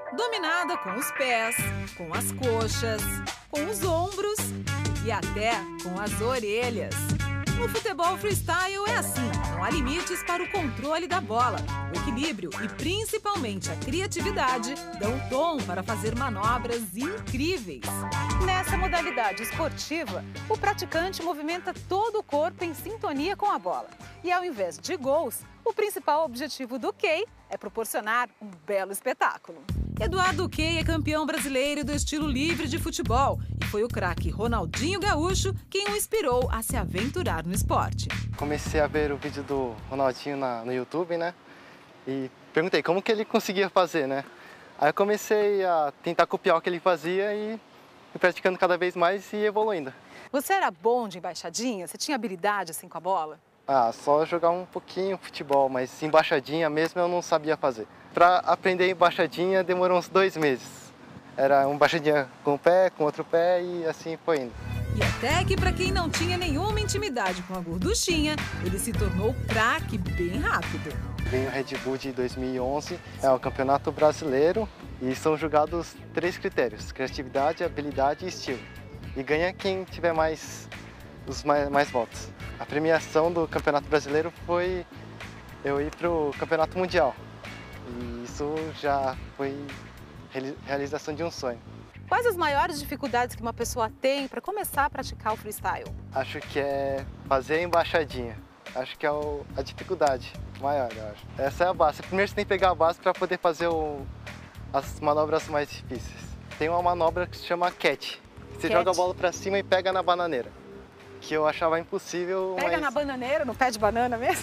Dominada com os pés, com as coxas, com os ombros e até com as orelhas. No futebol freestyle é assim, não há limites para o controle da bola. O equilíbrio e principalmente a criatividade dão tom para fazer manobras incríveis. Nessa modalidade esportiva, o praticante movimenta todo o corpo em sintonia com a bola. E ao invés de gols, o principal objetivo do Kay é proporcionar um belo espetáculo. Eduardo Kay é campeão brasileiro do estilo livre de futebol e foi o craque Ronaldinho Gaúcho quem o inspirou a se aventurar no esporte. Comecei a ver o vídeo do Ronaldinho no YouTube, né? E perguntei como que ele conseguia fazer, né? Aí eu comecei a tentar copiar o que ele fazia e fui praticando cada vez mais e evoluindo. Você era bom de embaixadinha? Você tinha habilidade assim com a bola? Só jogar um pouquinho futebol, mas embaixadinha mesmo eu não sabia fazer. Para aprender embaixadinha demorou uns 2 meses. Era uma embaixadinha com um pé, com outro pé e assim foi indo. E até que para quem não tinha nenhuma intimidade com a gorduchinha, ele se tornou craque bem rápido. Vem o Red Bull de 2011, é o campeonato brasileiro e são julgados 3 critérios: criatividade, habilidade e estilo. E ganha quem tiver mais votos. A premiação do campeonato brasileiro foi eu ir para o campeonato mundial. E isso já foi realização de um sonho. Quais as maiores dificuldades que uma pessoa tem para começar a praticar o freestyle? Acho que é fazer a embaixadinha. Acho que é a dificuldade maior, eu acho. Essa é a base. Primeiro você tem que pegar a base para poder fazer as manobras mais difíceis. Tem uma manobra que se chama catch. Você joga a bola para cima e pega na bananeira. Que eu achava impossível, Pega na bananeira, no pé de banana mesmo?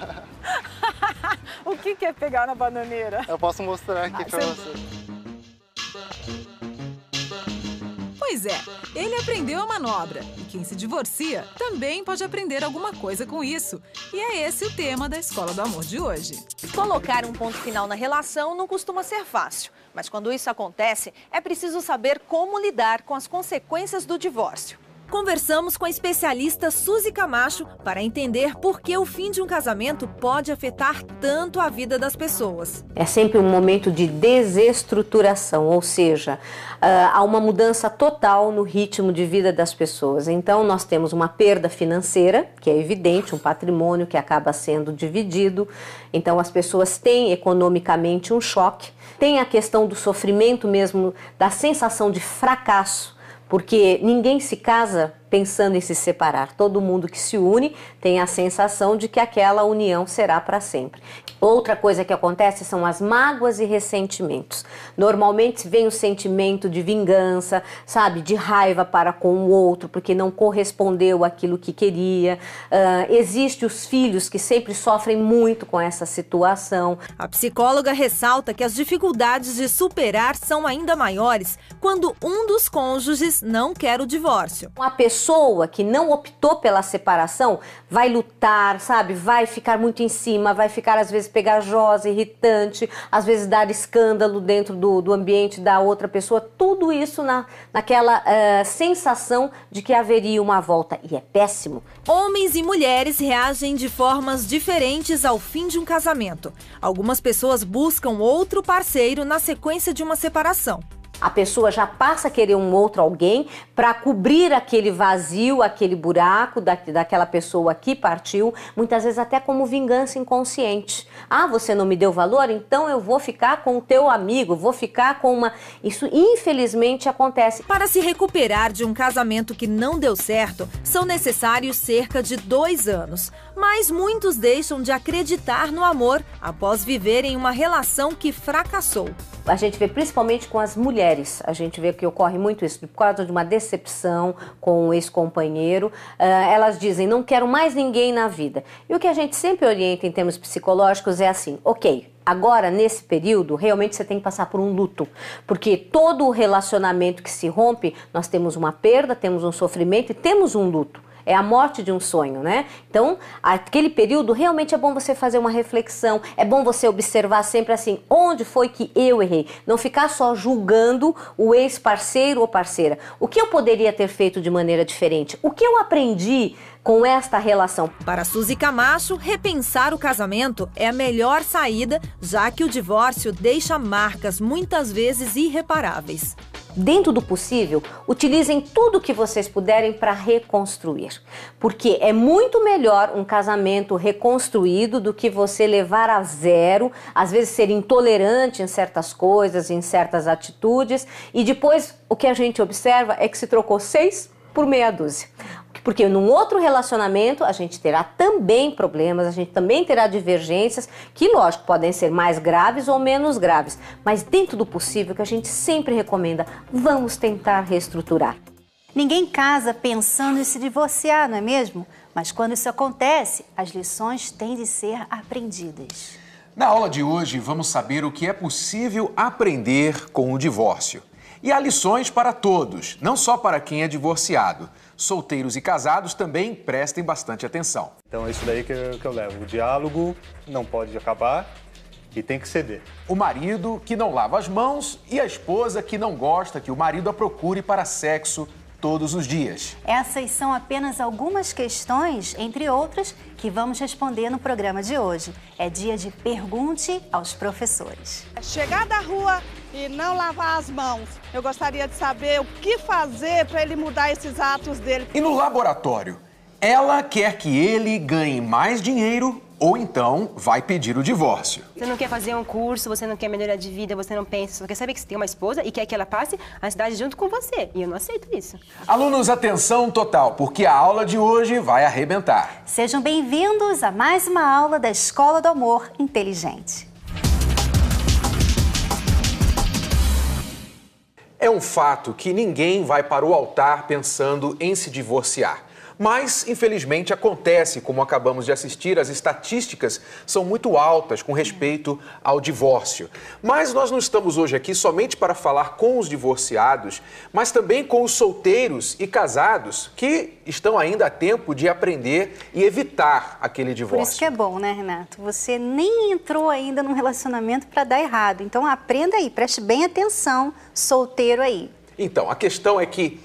O que é pegar na bananeira? Eu posso mostrar aqui para você. Pois é, ele aprendeu a manobra e quem se divorcia também pode aprender alguma coisa com isso. E é esse o tema da Escola do Amor de hoje. Colocar um ponto final na relação não costuma ser fácil, mas quando isso acontece, é preciso saber como lidar com as consequências do divórcio. Conversamos com a especialista Suzy Camacho para entender por que o fim de um casamento pode afetar tanto a vida das pessoas. É sempre um momento de desestruturação, ou seja, há uma mudança total no ritmo de vida das pessoas. Então nós temos uma perda financeira, que é evidente, um patrimônio que acaba sendo dividido. Então as pessoas têm economicamente um choque. Tem a questão do sofrimento mesmo, da sensação de fracasso, porque ninguém se casa pensando em se separar. Todo mundo que se une tem a sensação de que aquela união será para sempre. Outra coisa que acontece são as mágoas e ressentimentos. Normalmente vem o sentimento de vingança, sabe, de raiva para com o outro, porque não correspondeu àquilo que queria. Existem os filhos que sempre sofrem muito com essa situação. A psicóloga ressalta que as dificuldades de superar são ainda maiores quando um dos cônjuges não quer o divórcio. A pessoa que não optou pela separação vai lutar, sabe, vai ficar muito em cima, vai ficar às vezes pegajosa, irritante, às vezes dar escândalo dentro do ambiente da outra pessoa, tudo isso naquela sensação de que haveria uma volta, e é péssimo. Homens e mulheres reagem de formas diferentes ao fim de um casamento. Algumas pessoas buscam outro parceiro na sequência de uma separação. A pessoa já passa a querer um outro alguém para cobrir aquele vazio, aquele buraco daquela pessoa que partiu, muitas vezes até como vingança inconsciente. Você não me deu valor? Então eu vou ficar com o teu amigo, vou ficar com uma... Isso infelizmente acontece. Para se recuperar de um casamento que não deu certo, são necessários cerca de 2 anos. Mas muitos deixam de acreditar no amor após viverem uma relação que fracassou. A gente vê principalmente com as mulheres, a gente vê que ocorre muito isso, por causa de uma decepção com o ex-companheiro, elas dizem, não quero mais ninguém na vida. E o que a gente sempre orienta em termos psicológicos é assim, ok, agora nesse período realmente você tem que passar por um luto, porque todo o relacionamento que se rompe, nós temos uma perda, temos um sofrimento e temos um luto. é a morte de um sonho, né? Então, aquele período realmente é bom você fazer uma reflexão, é bom você observar sempre assim, onde foi que eu errei? Não ficar só julgando o ex-parceiro ou parceira. O que eu poderia ter feito de maneira diferente? O que eu aprendi com esta relação? Para Suzy Camacho, repensar o casamento é a melhor saída, já que o divórcio deixa marcas muitas vezes irreparáveis. Dentro do possível, utilizem tudo o que vocês puderem para reconstruir. Porque é muito melhor um casamento reconstruído do que você levar a zero, às vezes ser intolerante em certas coisas, em certas atitudes, e depois o que a gente observa é que se trocou 6 por meia dúzia. Porque num outro relacionamento a gente terá também problemas, a gente também terá divergências que, lógico, podem ser mais graves ou menos graves. Mas dentro do possível, que a gente sempre recomenda, vamos tentar reestruturar. Ninguém casa pensando em se divorciar, não é mesmo? Mas quando isso acontece, as lições têm de ser aprendidas. Na aula de hoje, vamos saber o que é possível aprender com o divórcio. E há lições para todos, não só para quem é divorciado. Solteiros e casados também prestem bastante atenção. Então é isso daí que eu levo. O diálogo não pode acabar e tem que ceder. O marido que não lava as mãos e a esposa que não gosta que o marido a procure para sexo todos os dias. Essas são apenas algumas questões, entre outras, que vamos responder no programa de hoje. É dia de Pergunte aos Professores. Chegar da rua e não lavar as mãos. Eu gostaria de saber o que fazer para ele mudar esses atos dele. E no laboratório, ela quer que ele ganhe mais dinheiro ou então vai pedir o divórcio. Você não quer fazer um curso, você não quer melhorar de vida, você não pensa, só quer saber que você tem uma esposa e quer que ela passe a cidade junto com você. E eu não aceito isso. Alunos, atenção total, porque a aula de hoje vai arrebentar. Sejam bem-vindos a mais uma aula da Escola do Amor Inteligente. É um fato que ninguém vai para o altar pensando em se divorciar. Mas, infelizmente, acontece, como acabamos de assistir, as estatísticas são muito altas com respeito ao divórcio. Mas nós não estamos hoje aqui somente para falar com os divorciados, mas também com os solteiros e casados que estão ainda a tempo de aprender e evitar aquele divórcio. Por isso que é bom, né, Renato? Você nem entrou ainda num relacionamento para dar errado. Então, aprenda aí, preste bem atenção, solteiro aí. Então, a questão é que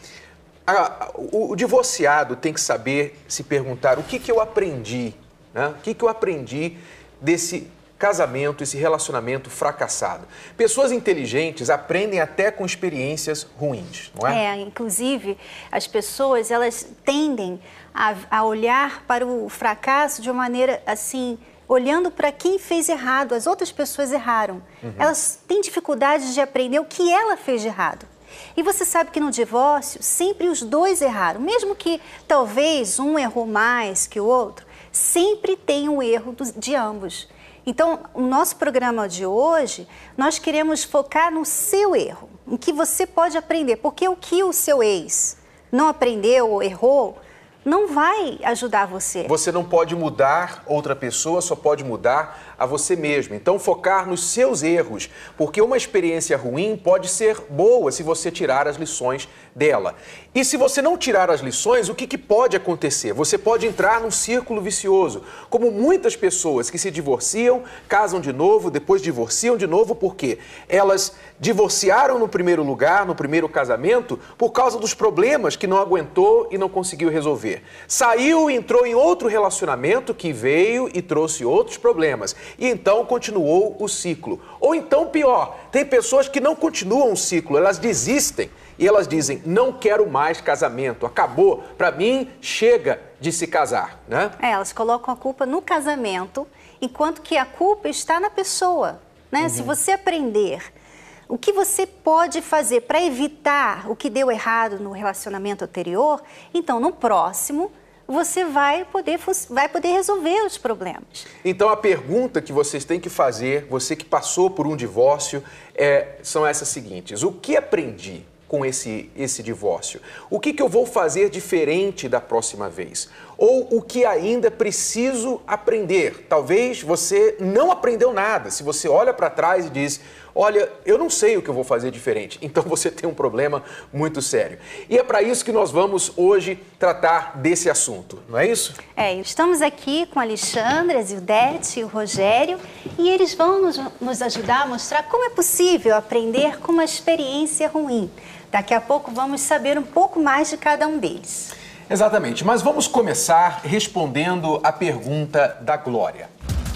o divorciado tem que saber se perguntar o que eu aprendi, né? O que eu aprendi desse casamento, esse relacionamento fracassado. Pessoas inteligentes aprendem até com experiências ruins, não é? Inclusive, as pessoas, elas tendem a olhar para o fracasso de uma maneira assim, olhando para quem fez errado, as outras pessoas erraram. Elas têm dificuldade de aprender o que ela fez de errado. E você sabe que no divórcio, sempre os dois erraram. Mesmo que talvez um errou mais que o outro, sempre tem um erro de ambos. Então, o nosso programa de hoje, nós queremos focar no seu erro, em que você pode aprender. Porque o que o seu ex não aprendeu ou errou, não vai ajudar você. Você não pode mudar outra pessoa, só pode mudar a você mesmo. Então, focar nos seus erros, porque uma experiência ruim pode ser boa se você tirar as lições dela. E se você não tirar as lições, o que pode acontecer? Você pode entrar num círculo vicioso, como muitas pessoas que se divorciam, casam de novo, depois divorciam de novo, porque elas divorciaram no primeiro lugar, no primeiro casamento, por causa dos problemas que não aguentou e não conseguiu resolver. Saiu e entrou em outro relacionamento que veio e trouxe outros problemas. E então continuou o ciclo. Ou então, pior, tem pessoas que não continuam o ciclo, elas desistem e elas dizem, não quero mais casamento, acabou, para mim chega de se casar, né? Elas colocam a culpa no casamento, enquanto que a culpa está na pessoa, né? Se você aprender o que você pode fazer para evitar o que deu errado no relacionamento anterior, então no próximo você vai poder resolver os problemas. Então a pergunta que vocês têm que fazer, você que passou por um divórcio, são essas seguintes. O que aprendi? com esse divórcio? O que eu vou fazer diferente da próxima vez? Ou o que ainda preciso aprender? Talvez você não aprendeu nada. Se você olha para trás e diz, olha, eu não sei o que eu vou fazer diferente, então você tem um problema muito sério. E é para isso que nós vamos hoje tratar desse assunto, não é isso? Estamos aqui com a Alexandre, a Zildete e o Rogério, e eles vão nos ajudar a mostrar como é possível aprender com uma experiência ruim. Daqui a pouco vamos saber um pouco mais de cada um deles. Exatamente, mas vamos começar respondendo a pergunta da Glória.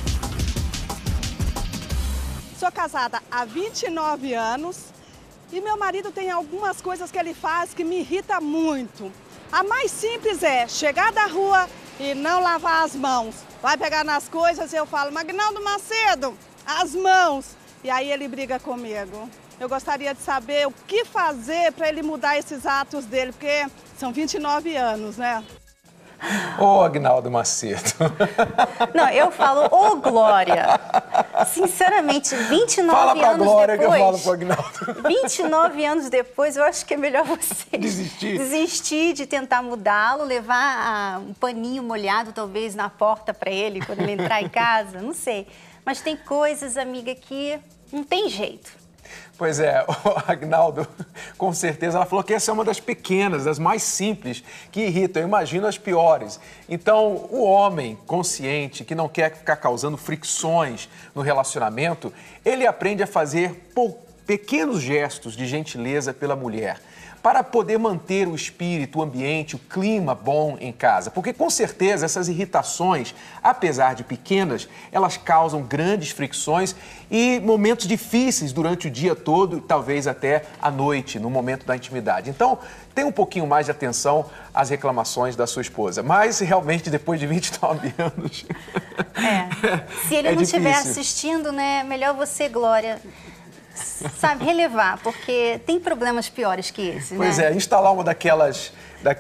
Sou casada há 29 anos e meu marido tem algumas coisas que ele faz que me irrita muito. A mais simples é chegar da rua e não lavar as mãos. Vai pegar nas coisas e eu falo, Magnaldo Macedo, as mãos. E aí ele briga comigo. Eu gostaria de saber o que fazer para ele mudar esses atos dele, porque são 29 anos, né? Ô, Agnaldo Macedo. Não, eu falo, ô, Glória. Sinceramente, 29 Fala pra anos Glória depois... que eu falo pro Agnaldo. 29 anos depois, eu acho que é melhor você... Desistir de tentar mudá-lo, levar um paninho molhado, talvez, na porta para ele, quando ele entrar em casa, não sei. Mas tem coisas, amiga, que não tem jeito. Pois é, o Agnaldo, com certeza, ela falou que essa é uma das pequenas, das mais simples, que irritam. Eu imagino as piores. Então, o homem consciente, que não quer ficar causando fricções no relacionamento, ele aprende a fazer pequenos gestos de gentileza pela mulher, para poder manter o espírito, o ambiente, o clima bom em casa. Porque, com certeza, essas irritações, apesar de pequenas, elas causam grandes fricções e momentos difíceis durante o dia todo, talvez até à noite, no momento da intimidade. Então, tenha um pouquinho mais de atenção às reclamações da sua esposa. Mas, realmente, depois de 29 anos... Se ele não estiver assistindo, né, melhor você, Glória... Sabe, relevar, porque tem problemas piores que esse, Pois né? Instalar uma daqueles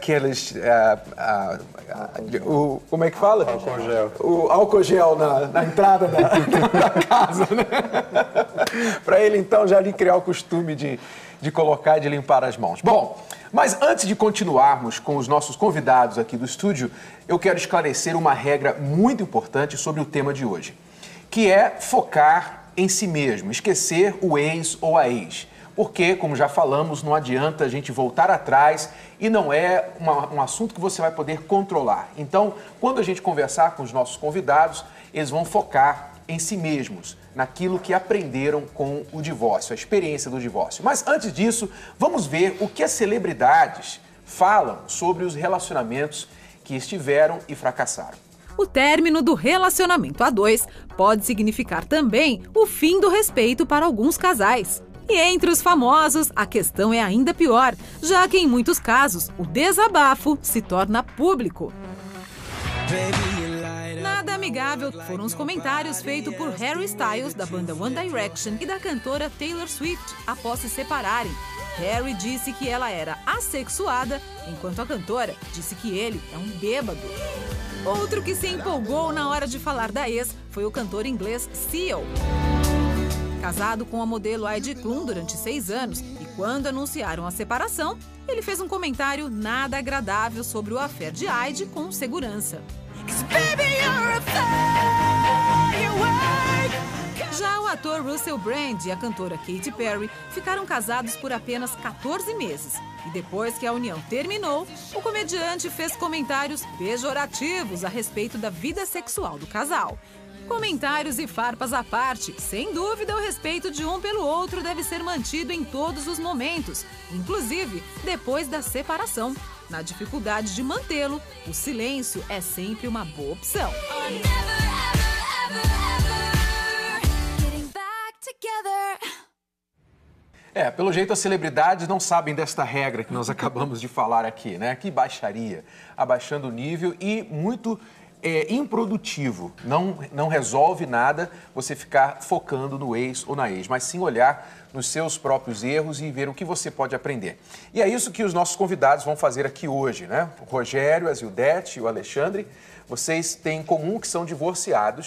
como é que fala? Álcool gel. O álcool gel na entrada da casa, né? Para ele, então, já ali criar o costume de colocar e de limpar as mãos. Bom, mas antes de continuarmos com os nossos convidados aqui do estúdio, eu quero esclarecer uma regra muito importante sobre o tema de hoje, que é focar em si mesmo, esquecer o ex ou a ex. Porque, como já falamos, não adianta a gente voltar atrás e não é um assunto que você vai poder controlar. Então, quando a gente conversar com os nossos convidados, eles vão focar em si mesmos, naquilo que aprenderam com o divórcio, a experiência do divórcio. Mas antes disso, vamos ver o que as celebridades falam sobre os relacionamentos que estiveram e fracassaram. O término do relacionamento a dois pode significar também o fim do respeito para alguns casais. E entre os famosos, a questão é ainda pior, já que em muitos casos o desabafo se torna público. Nada amigável foram os comentários feitos por Harry Styles, da banda One Direction, e da cantora Taylor Swift após se separarem. Harry disse que ela era assexuada, enquanto a cantora disse que ele é um bêbado. Outro que se empolgou na hora de falar da ex foi o cantor inglês Seal. Casado com a modelo Heidi Klum durante 6 anos, e quando anunciaram a separação, ele fez um comentário nada agradável sobre o affair de Heidi com segurança. Já o ator Russell Brand e a cantora Katy Perry ficaram casados por apenas 14 meses. E depois que a união terminou, o comediante fez comentários pejorativos a respeito da vida sexual do casal. Comentários e farpas à parte, sem dúvida o respeito de um pelo outro deve ser mantido em todos os momentos, inclusive depois da separação. Na dificuldade de mantê-lo, o silêncio é sempre uma boa opção. Pelo jeito as celebridades não sabem desta regra que nós acabamos de falar aqui, né? Que baixaria, abaixando o nível e muito improdutivo. Não resolve nada você ficar focando no ex ou na ex, mas sim olhar nos seus próprios erros e ver o que você pode aprender. E é isso que os nossos convidados vão fazer aqui hoje, né? O Rogério, a Zildete e o Alexandre, vocês têm em comum que são divorciados,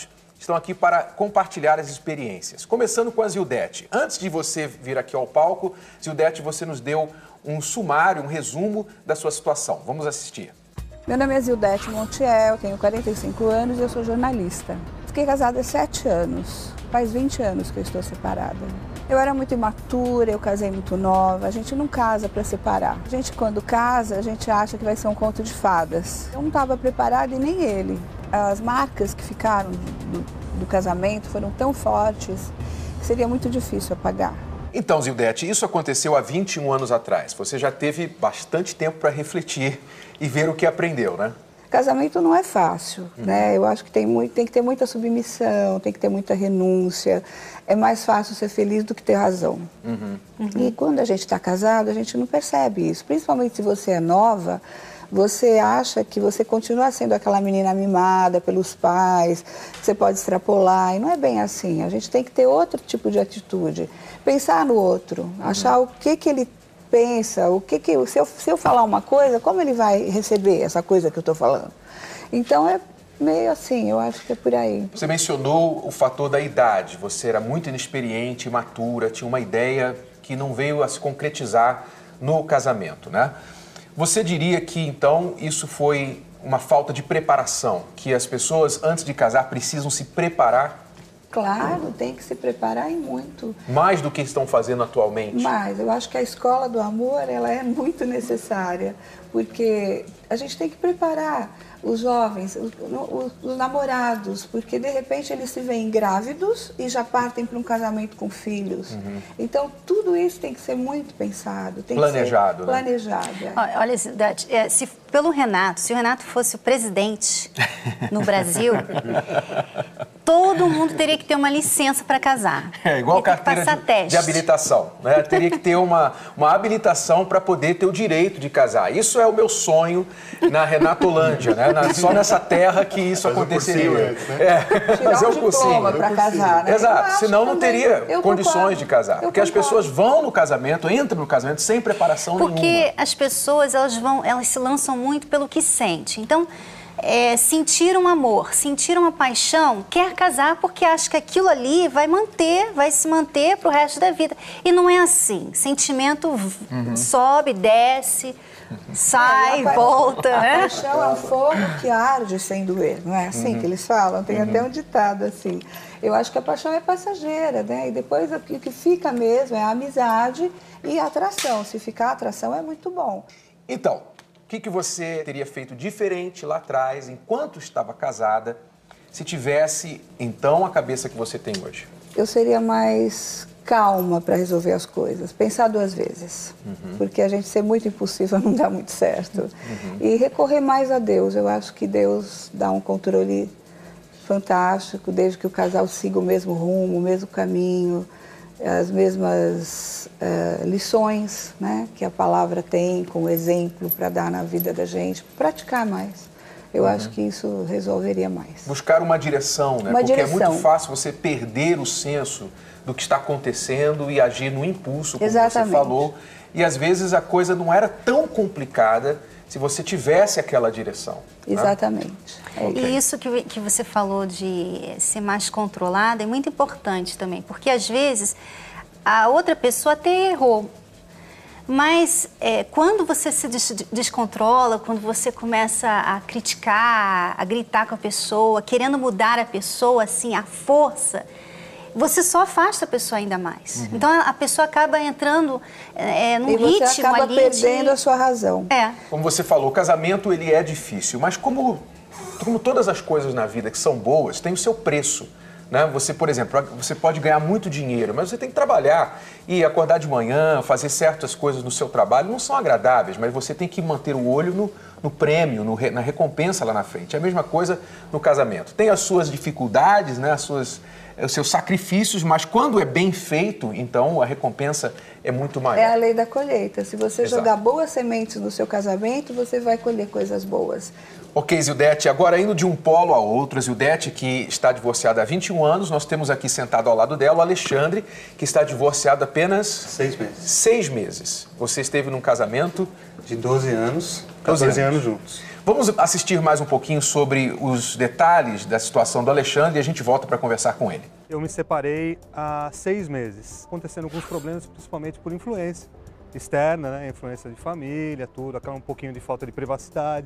estão aqui para compartilhar as experiências. Começando com a Zildete. Antes de você vir aqui ao palco, Zildete, você nos deu um sumário, um resumo da sua situação. Vamos assistir. Meu nome é Zildete Montiel, tenho 45 anos e eu sou jornalista. Fiquei casada há 7 anos, faz 20 anos que eu estou separada. Eu era muito imatura, eu casei muito nova, a gente não casa para separar. A gente quando casa, a gente acha que vai ser um conto de fadas. Eu não estava preparada e nem ele. As marcas que ficaram do casamento foram tão fortes que seria muito difícil apagar. Então, Zildete, isso aconteceu há 21 anos atrás. Você já teve bastante tempo para refletir e ver o que aprendeu, né? Casamento não é fácil, né? Eu acho que tem que ter muita submissão, tem que ter muita renúncia. É mais fácil ser feliz do que ter razão. E quando a gente está casado, a gente não percebe isso. Principalmente se você é nova, você acha que você continua sendo aquela menina mimada pelos pais, que você pode extrapolar, e não é bem assim. A gente tem que ter outro tipo de atitude. Pensar no outro, achar o que ele pensa, se eu falar uma coisa, como ele vai receber essa coisa que eu estou falando? Então é meio assim, eu acho que é por aí. Você mencionou o fator da idade. Você era muito inexperiente, imatura, tinha uma ideia que não veio a se concretizar no casamento, né? Você diria que, então, isso foi uma falta de preparação, que as pessoas, antes de casar, precisam se preparar? Claro, tem que se preparar e muito. Mais do que estão fazendo atualmente? Mais. Eu acho que a escola do amor, ela é muito necessária, porque a gente tem que preparar os jovens, os namorados, porque de repente eles se veem grávidos e já partem para um casamento com filhos. Então, tudo isso tem que ser muito pensado. Tem planejado, que ser planejado. Né? Olha, se o Renato fosse o presidente no Brasil, todo mundo teria que ter uma licença para casar. É igual carteira de habilitação, né? Teria que ter uma habilitação para poder ter o direito de casar. Isso é o meu sonho na Renatolândia, né? Só nessa terra que isso aconteceria. Fazer um diploma para casar, né? Exato, senão não teria condições de casar. Porque as pessoas vão no casamento, entram no casamento sem preparação nenhuma. Porque as pessoas, elas se lançam muito pelo que sente. Então, sentir um amor, sentir uma paixão, quer casar porque acha que aquilo ali vai se manter para o resto da vida. E não é assim. Sentimento sobe, desce, sai, volta. A paixão é um fogo que arde sem doer, não é assim que eles falam? Tem até um ditado assim. Eu acho que a paixão é passageira, né? E depois o que fica mesmo é a amizade e a atração. Se ficar a atração é muito bom. Então, o que você teria feito diferente lá atrás, enquanto estava casada, se tivesse, então, a cabeça que você tem hoje? Eu seria mais calma para resolver as coisas, pensar 2 vezes, porque a gente ser muito impulsiva não dá muito certo. E recorrer mais a Deus. Eu acho que Deus dá um controle fantástico, desde que o casal siga o mesmo rumo, o mesmo caminho, as mesmas lições, né, que a palavra tem como exemplo para dar na vida da gente, praticar mais. Eu acho que isso resolveria mais. Buscar uma direção, né? Porque é muito fácil você perder o senso do que está acontecendo e agir no impulso, como você falou. E às vezes a coisa não era tão complicada se você tivesse aquela direção. Exatamente. Né? E isso que você falou de ser mais controlada é muito importante também, porque às vezes a outra pessoa até errou, mas quando você se descontrola, quando você começa a criticar, a gritar com a pessoa, querendo mudar a pessoa assim, à força, você só afasta a pessoa ainda mais. Então a pessoa acaba entrando num ritmo ali. E você acaba perdendo a sua razão. Como você falou, o casamento ele é difícil, mas como todas as coisas na vida que são boas, tem o seu preço. Né? Você, por exemplo, você pode ganhar muito dinheiro, mas você tem que trabalhar e acordar de manhã, fazer certas coisas no seu trabalho, não são agradáveis, mas você tem que manter o olho no prêmio, na recompensa lá na frente. É a mesma coisa no casamento. Tem as suas dificuldades, né? Os seus sacrifícios, mas quando é bem feito, então a recompensa é muito maior. É a lei da colheita. Se você jogar boas sementes no seu casamento, você vai colher coisas boas. Ok, Zildete, agora indo de um polo a outro, a Zildete, que está divorciada há 21 anos, nós temos aqui sentado ao lado dela o Alexandre, que está divorciado apenas... 6 meses. 6 meses. Você esteve num casamento... De 12 anos, 14 anos juntos. Vamos assistir mais um pouquinho sobre os detalhes da situação do Alexandre e a gente volta para conversar com ele. Eu me separei há 6 meses, acontecendo alguns problemas, principalmente por influência externa, né? Influência de família, tudo, aquela um pouquinho de falta de privacidade.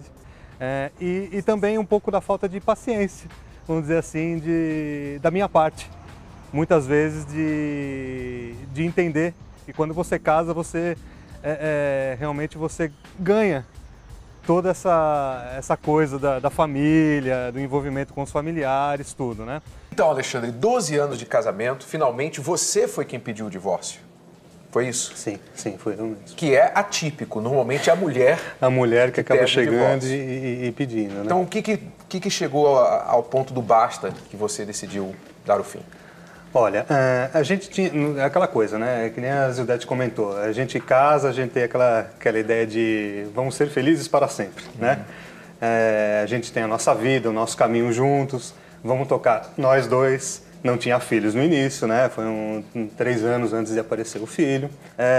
E também um pouco da falta de paciência, vamos dizer assim, da minha parte. Muitas vezes de entender que quando você casa, você realmente você ganha toda essa coisa da família, do envolvimento com os familiares, tudo, né? Então, Alexandre, 12 anos de casamento, finalmente você foi quem pediu o divórcio. Foi isso? Sim, foi eu mesmo. Que é atípico, normalmente é a mulher... A mulher que acaba chegando e pedindo, né? Então, o que chegou ao ponto do basta que você decidiu dar o fim? Olha, a gente tinha aquela coisa, né? Que nem a Zildete comentou. A gente casa, a gente tem aquela ideia de vamos ser felizes para sempre, né? A gente tem a nossa vida, o nosso caminho juntos, vamos tocar nós dois. Não tinha filhos no início, né? Foi 3 anos antes de aparecer o filho.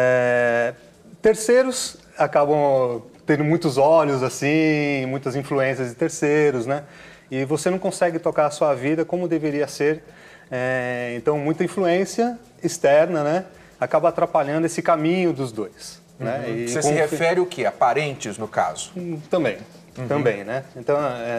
Terceiros acabam tendo muitos olhos, assim, muitas influências de terceiros, né? E você não consegue tocar a sua vida como deveria ser. Então, muita influência externa, né? Acaba atrapalhando esse caminho dos dois. Né? E você se refere o quê? A parentes, no caso? Também. Também, né? Então,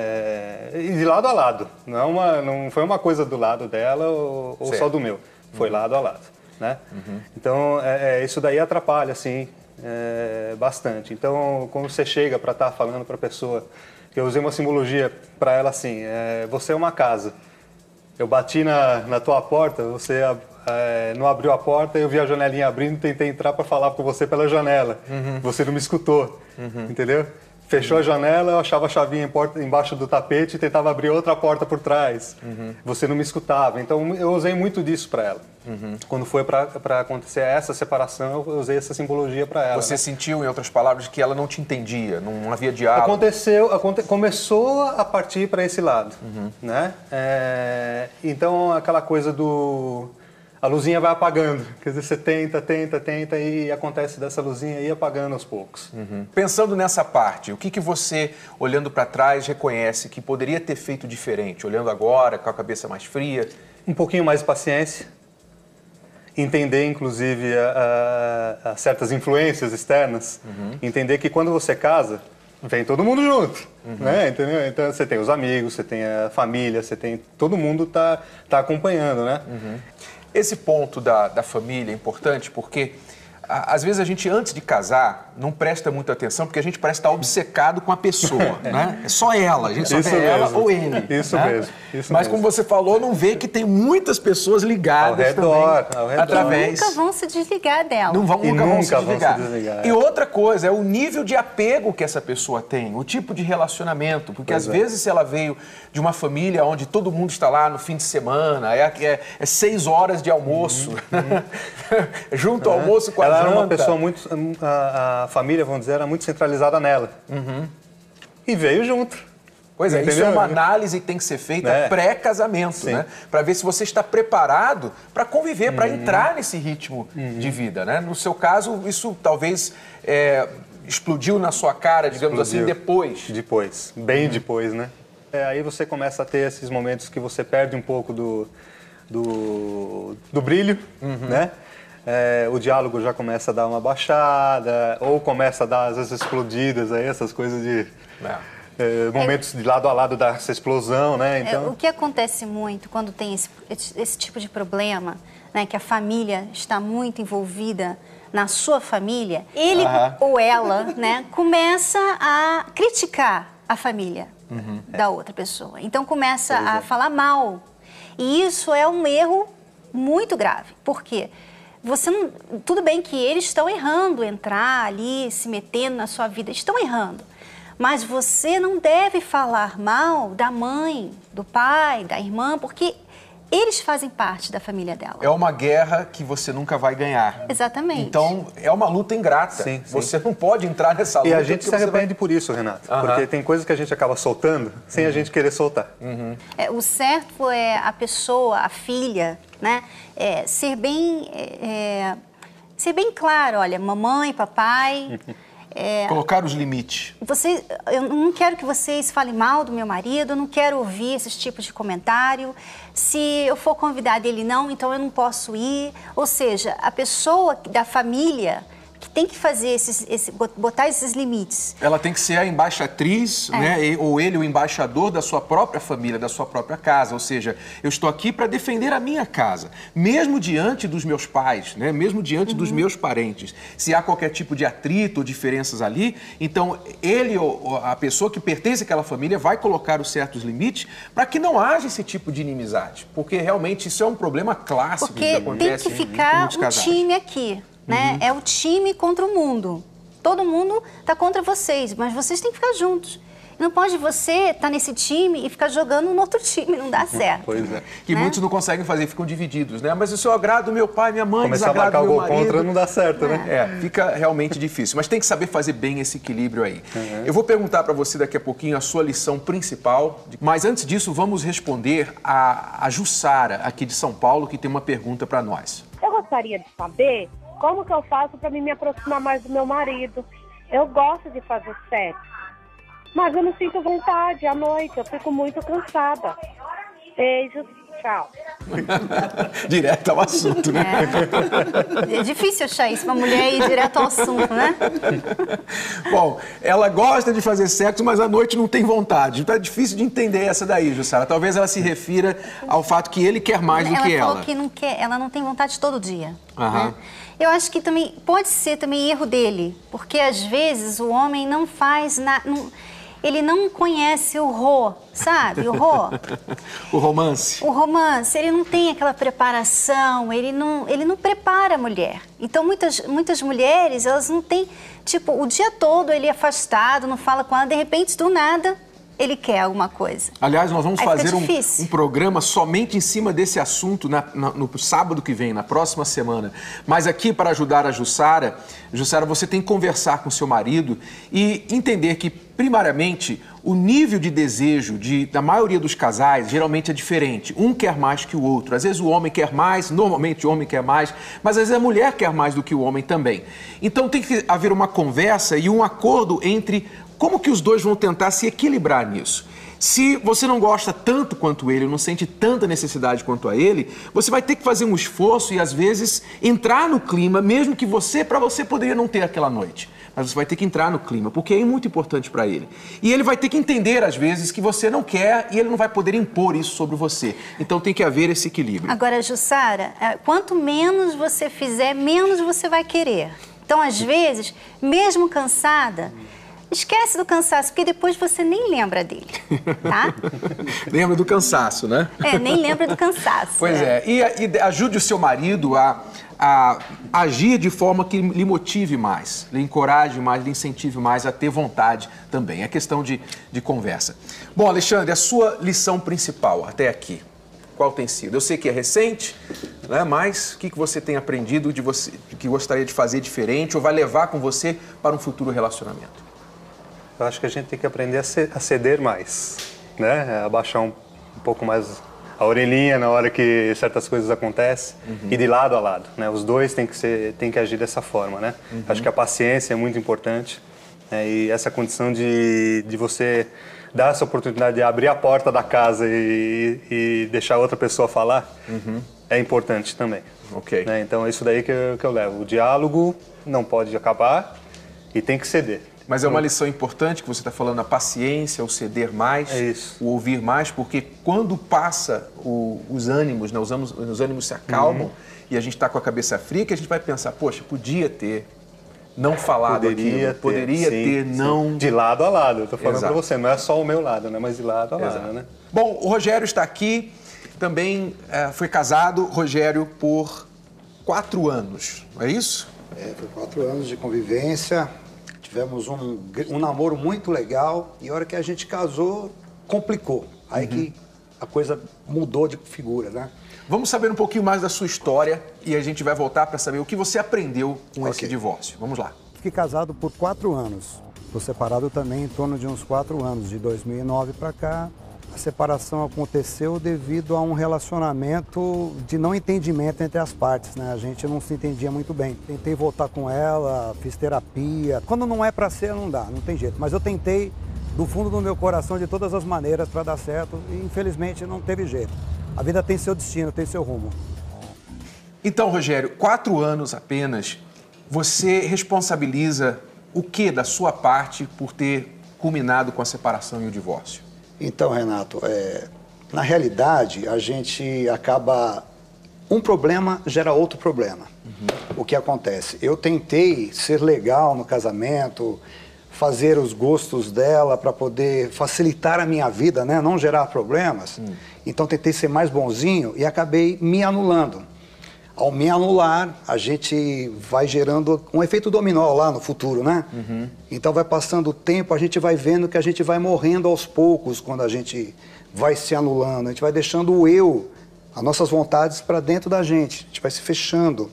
de lado a lado. Não foi uma coisa do lado dela ou só do meu. Foi lado a lado, né? Então, isso daí atrapalha, assim, bastante. Então, quando você chega para estar falando para a pessoa, eu usei uma simbologia para ela assim, você é uma casa. Eu bati na tua porta, você não abriu a porta, eu vi a janelinha abrindo, tentei entrar para falar com você pela janela. Você não me escutou, entendeu? Fechou a janela, eu achava a chavinha embaixo do tapete e tentava abrir outra porta por trás. Você não me escutava. Então, eu usei muito disso para ela. Quando foi para acontecer essa separação, eu usei essa simbologia para ela. Você sentiu, em outras palavras, que ela não te entendia, não havia diálogo? Começou a partir para esse lado, né? Então, aquela coisa a luzinha vai apagando, quer dizer, você tenta e acontece dessa luzinha ir apagando aos poucos. Pensando nessa parte, o que você, olhando para trás, reconhece que poderia ter feito diferente, olhando agora, com a cabeça mais fria? Um pouquinho mais de paciência, entender, inclusive, certas influências externas, entender que quando você casa, vem todo mundo junto, né? Entendeu? Então, você tem os amigos, você tem a família, todo mundo tá acompanhando, né? Esse ponto da família é importante porque, às vezes, a gente, antes de casar, não presta muita atenção porque a gente parece estar obcecado com a pessoa, né? É só ela, a gente só quer ela ou ele. Isso né? mesmo. Mas, como você falou, não vê que tem muitas pessoas ligadas ao redor. Através... E nunca vão se desligar dela. Nunca vão se desligar. desligar. E outra coisa é o nível de apego que essa pessoa tem, o tipo de relacionamento. Porque, às vezes, se ela veio de uma família onde todo mundo está lá no fim de semana, é 6 horas de almoço, junto ao almoço com a janta. Ela era uma pessoa muito... A família, vamos dizer, era muito centralizada nela. E veio junto. Pois é, isso é uma análise que tem que ser feita pré-casamento, né? Para ver se você está preparado para conviver, para entrar nesse ritmo de vida, né? No seu caso, isso talvez explodiu na sua cara, digamos assim, depois. Depois, bem depois, né? Aí você começa a ter esses momentos que você perde um pouco do brilho, né? O diálogo já começa a dar uma baixada, ou começa a dar, às vezes, explodidas, aí, essas coisas de... momentos de lado a lado dessa explosão, né? Então... O que acontece muito quando tem esse tipo de problema, né, que a família está muito envolvida na sua família, ele ou ela, né, começa a criticar a família da outra pessoa. Então começa a falar mal. E isso é um erro muito grave. Por quê? Tudo bem que eles estão errando, entrar ali, se metendo na sua vida, estão errando. Mas você não deve falar mal da mãe, do pai, da irmã, porque eles fazem parte da família dela. É uma guerra que você nunca vai ganhar. Exatamente. Então, é uma luta ingrata. Sim. Você não pode entrar nessa luta. E a gente se arrepende por isso, Renato. Porque tem coisas que a gente acaba soltando sem a gente querer soltar. O certo é a pessoa, a filha, né, ser bem claro, olha, mamãe, papai... Colocar os limites. Eu não quero que vocês falem mal do meu marido, eu não quero ouvir esses tipos de comentário. Se eu for convidar ele não, então eu não posso ir. Ou seja, a pessoa da família que tem que fazer botar esses limites. Ela tem que ser a embaixatriz, né? Ou ele o embaixador da sua própria família, da sua própria casa. Ou seja, eu estou aqui para defender a minha casa, mesmo diante dos meus pais, né? Mesmo diante dos meus parentes. Se há qualquer tipo de atrito ou diferenças ali, então ele ou a pessoa que pertence àquela família vai colocar os certos limites para que não haja esse tipo de inimizade. Porque realmente isso é um problema clássico que acontece. Porque tem que ficar um time aqui. Né? É o time contra o mundo. Todo mundo está contra vocês, mas vocês têm que ficar juntos. Não pode você estar nesse time e ficar jogando no outro time, não dá certo. Pois é. Que muitos não conseguem fazer, ficam divididos, né? Mas isso eu agrado meu pai, minha mãe, começar a marcar o gol contra não dá certo, né? Fica realmente difícil. Mas tem que saber fazer bem esse equilíbrio aí. Eu vou perguntar para você daqui a pouquinho a sua lição principal. Mas antes disso, vamos responder a Jussara, aqui de São Paulo, que tem uma pergunta para nós. Eu gostaria de saber como que eu faço para me aproximar mais do meu marido. Eu gosto de fazer sexo, mas eu não sinto vontade à noite, eu fico muito cansada. Beijos, tchau. Direto ao assunto, né? É difícil achar isso, uma mulher ir direto ao assunto, né? Bom, ela gosta de fazer sexo, mas à noite não tem vontade. Então é difícil de entender essa daí, Jussara. Talvez ela se refira ao fato que ele quer mais do que ela. Ela falou que não quer, ela não tem vontade todo dia. Né? Eu acho que também pode ser também erro dele, porque às vezes o homem não faz nada, ele não conhece o sabe? O romance. O romance, ele não tem aquela preparação, ele não prepara a mulher. Então muitas mulheres, elas não têm, tipo, o dia todo ele é afastado, não fala com ela, de repente do nada ele quer alguma coisa. Aliás, nós vamos fazer um programa somente em cima desse assunto no sábado que vem, na próxima semana. Mas aqui, para ajudar a Jussara, você tem que conversar com seu marido e entender que, primariamente, o nível de desejo da maioria dos casais geralmente é diferente. Um quer mais que o outro. Às vezes o homem quer mais, normalmente o homem quer mais, mas às vezes a mulher quer mais do que o homem também. Então tem que haver uma conversa e um acordo entre como que os dois vão tentar se equilibrar nisso. Se você não gosta tanto quanto ele, não sente tanta necessidade quanto a ele, você vai ter que fazer um esforço e, às vezes, entrar no clima, mesmo que para você poderia não ter aquela noite. Mas você vai ter que entrar no clima, porque é muito importante para ele. E ele vai ter que entender, às vezes, que você não quer e ele não vai poder impor isso sobre você. Então tem que haver esse equilíbrio. Agora, Jussara, quanto menos você fizer, menos você vai querer. Então, às vezes, mesmo cansada, esquece do cansaço, porque depois você nem lembra dele, tá? Lembra do cansaço, né? Nem lembra do cansaço. Pois é. E ajude o seu marido a agir de forma que lhe motive mais, lhe encoraje mais, lhe incentive mais a ter vontade também. É questão de conversa. Bom, Alexandre, a sua lição principal até aqui, qual tem sido? Eu sei que é recente, né? Mas o que você tem aprendido que gostaria de fazer diferente ou vai levar com você para um futuro relacionamento? Eu acho que a gente tem que aprender a ceder mais, né? Abaixar um pouco mais a orelhinha na hora que certas coisas acontecem e de lado a lado, né? Os dois têm que agir dessa forma, né? Acho que a paciência é muito importante, né? E essa condição de você dar essa oportunidade de abrir a porta da casa e deixar outra pessoa falar é importante também. Ok. Né? Então é isso daí que eu levo. O diálogo não pode acabar e tem que ceder. Mas é uma lição importante que você está falando, a paciência, o ceder mais, o ouvir mais, porque quando passa os ânimos, né, os ânimos se acalmam e a gente está com a cabeça fria, que a gente vai pensar, poxa, podia ter não falado aquilo, poderia ter não... De lado a lado, eu estou falando para você, não é só o meu lado, né, mas de lado a lado, né? Bom, o Rogério está aqui, também foi casado, Rogério, por 4 anos, não é isso? Foi 4 anos de convivência. Tivemos um namoro muito legal e a hora que a gente casou, complicou. Aí que a coisa mudou de figura, né? Vamos saber um pouquinho mais da sua história e a gente vai voltar para saber o que você aprendeu com esse divórcio. Vamos lá. Fiquei casado por 4 anos. Estou separado também em torno de uns 4 anos, de 2009 para cá. A separação aconteceu devido a um relacionamento de não entendimento entre as partes, né? A gente não se entendia muito bem. Tentei voltar com ela, fiz terapia. Quando não é para ser, não dá, não tem jeito. Mas eu tentei do fundo do meu coração de todas as maneiras para dar certo e infelizmente não teve jeito. A vida tem seu destino, tem seu rumo. Então, Rogério, 4 anos apenas, você responsabiliza o que da sua parte por ter culminado com a separação e o divórcio? Então, Renato, na realidade, a gente acaba... Um problema gera outro problema. O que acontece? Eu tentei ser legal no casamento, fazer os gostos dela para poder facilitar a minha vida, né? Não gerar problemas. Então, tentei ser mais bonzinho e acabei me anulando. Ao me anular, a gente vai gerando um efeito dominó lá no futuro, né? Então vai passando o tempo, a gente vai vendo que a gente vai morrendo aos poucos quando a gente vai se anulando. A gente vai deixando o eu, as nossas vontades para dentro da gente. A gente vai se fechando.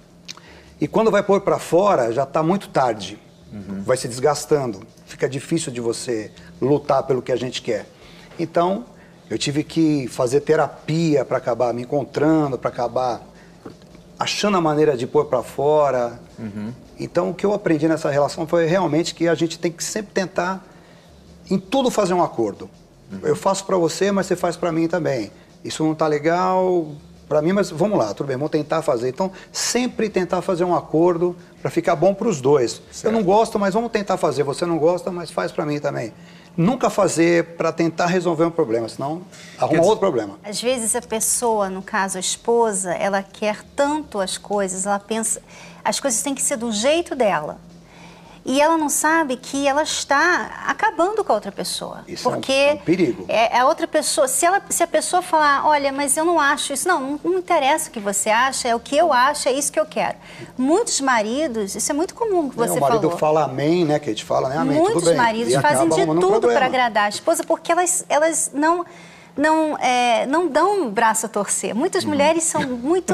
E quando vai pôr para fora, já está muito tarde. Vai se desgastando. Fica difícil de você lutar pelo que a gente quer. Então, eu tive que fazer terapia para acabar me encontrando, para acabar... achando a maneira de pôr para fora. Então, o que eu aprendi nessa relação foi realmente que a gente tem que sempre tentar, em tudo, fazer um acordo. Eu faço para você, mas você faz para mim também. Isso não está legal para mim, mas vamos lá, tudo bem, vamos tentar fazer. Então, sempre tentar fazer um acordo para ficar bom para os dois. Eu não gosto, mas vamos tentar fazer. Você não gosta, mas faz para mim também. Nunca fazer para tentar resolver um problema, senão arruma outro problema. Às vezes a pessoa, no caso a esposa, ela quer tanto as coisas, ela pensa, as coisas têm que ser do jeito dela. E ela não sabe que ela está acabando com a outra pessoa. Isso porque é um perigo. A outra pessoa, se a pessoa falar, olha, mas eu não acho isso, não interessa o que você acha, é o que eu acho, é isso que eu quero. Muitos maridos, isso é muito comum que você falou. O marido fala amém, né, que a gente fala, né, amém, muitos tudo bem. Maridos fazem de tudo para agradar a esposa, porque elas não dão o braço a torcer. Muitas mulheres são muito...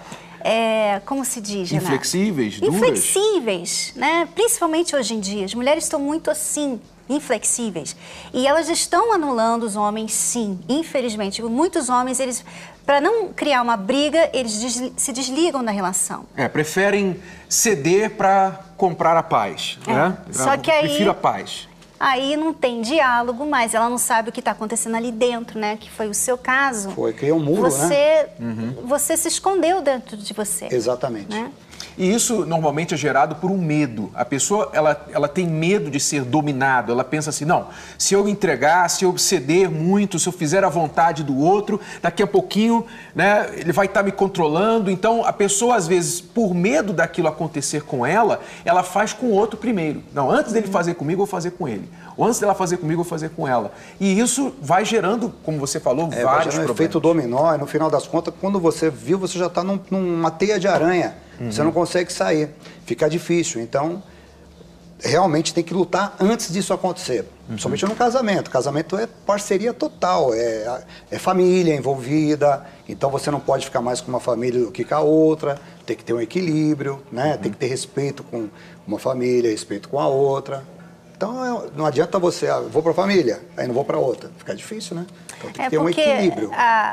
como se diz, Renato? Inflexíveis, duras? Inflexíveis, né? Principalmente hoje em dia. As mulheres estão muito assim, inflexíveis. E elas estão anulando os homens, sim, infelizmente. Muitos homens, eles, para não criar uma briga, eles se desligam da relação. Preferem ceder para comprar a paz, né? Só que aí... Prefiro a paz. Aí não tem diálogo, mas ela não sabe o que está acontecendo ali dentro, né? Que foi o seu caso. Foi, criou um muro, né? Você se escondeu dentro de você. Exatamente. Né? E isso normalmente é gerado por um medo. A pessoa, ela tem medo de ser dominada. Ela pensa assim, não, se eu entregar, se eu ceder muito, se eu fizer a vontade do outro, daqui a pouquinho, né, ele vai estar me controlando. Então, a pessoa, às vezes, por medo daquilo acontecer com ela faz com o outro primeiro. Não, antes dele fazer comigo, eu vou fazer com ele. Ou antes dela fazer comigo, eu vou fazer com ela. E isso vai gerando, como você falou, vários problemas. Um efeito dominó, e no final das contas, quando você viu, você já está numa teia de aranha. Você não consegue sair, fica difícil. Então, realmente tem que lutar antes disso acontecer. Principalmente no casamento. Casamento é parceria total, é família envolvida. Então, você não pode ficar mais com uma família do que com a outra. Tem que ter um equilíbrio, né? Tem que ter respeito com uma família, respeito com a outra. Então, não adianta você, vou para a família, aí não vou para outra. Fica difícil, né? Então, tem que ter um equilíbrio.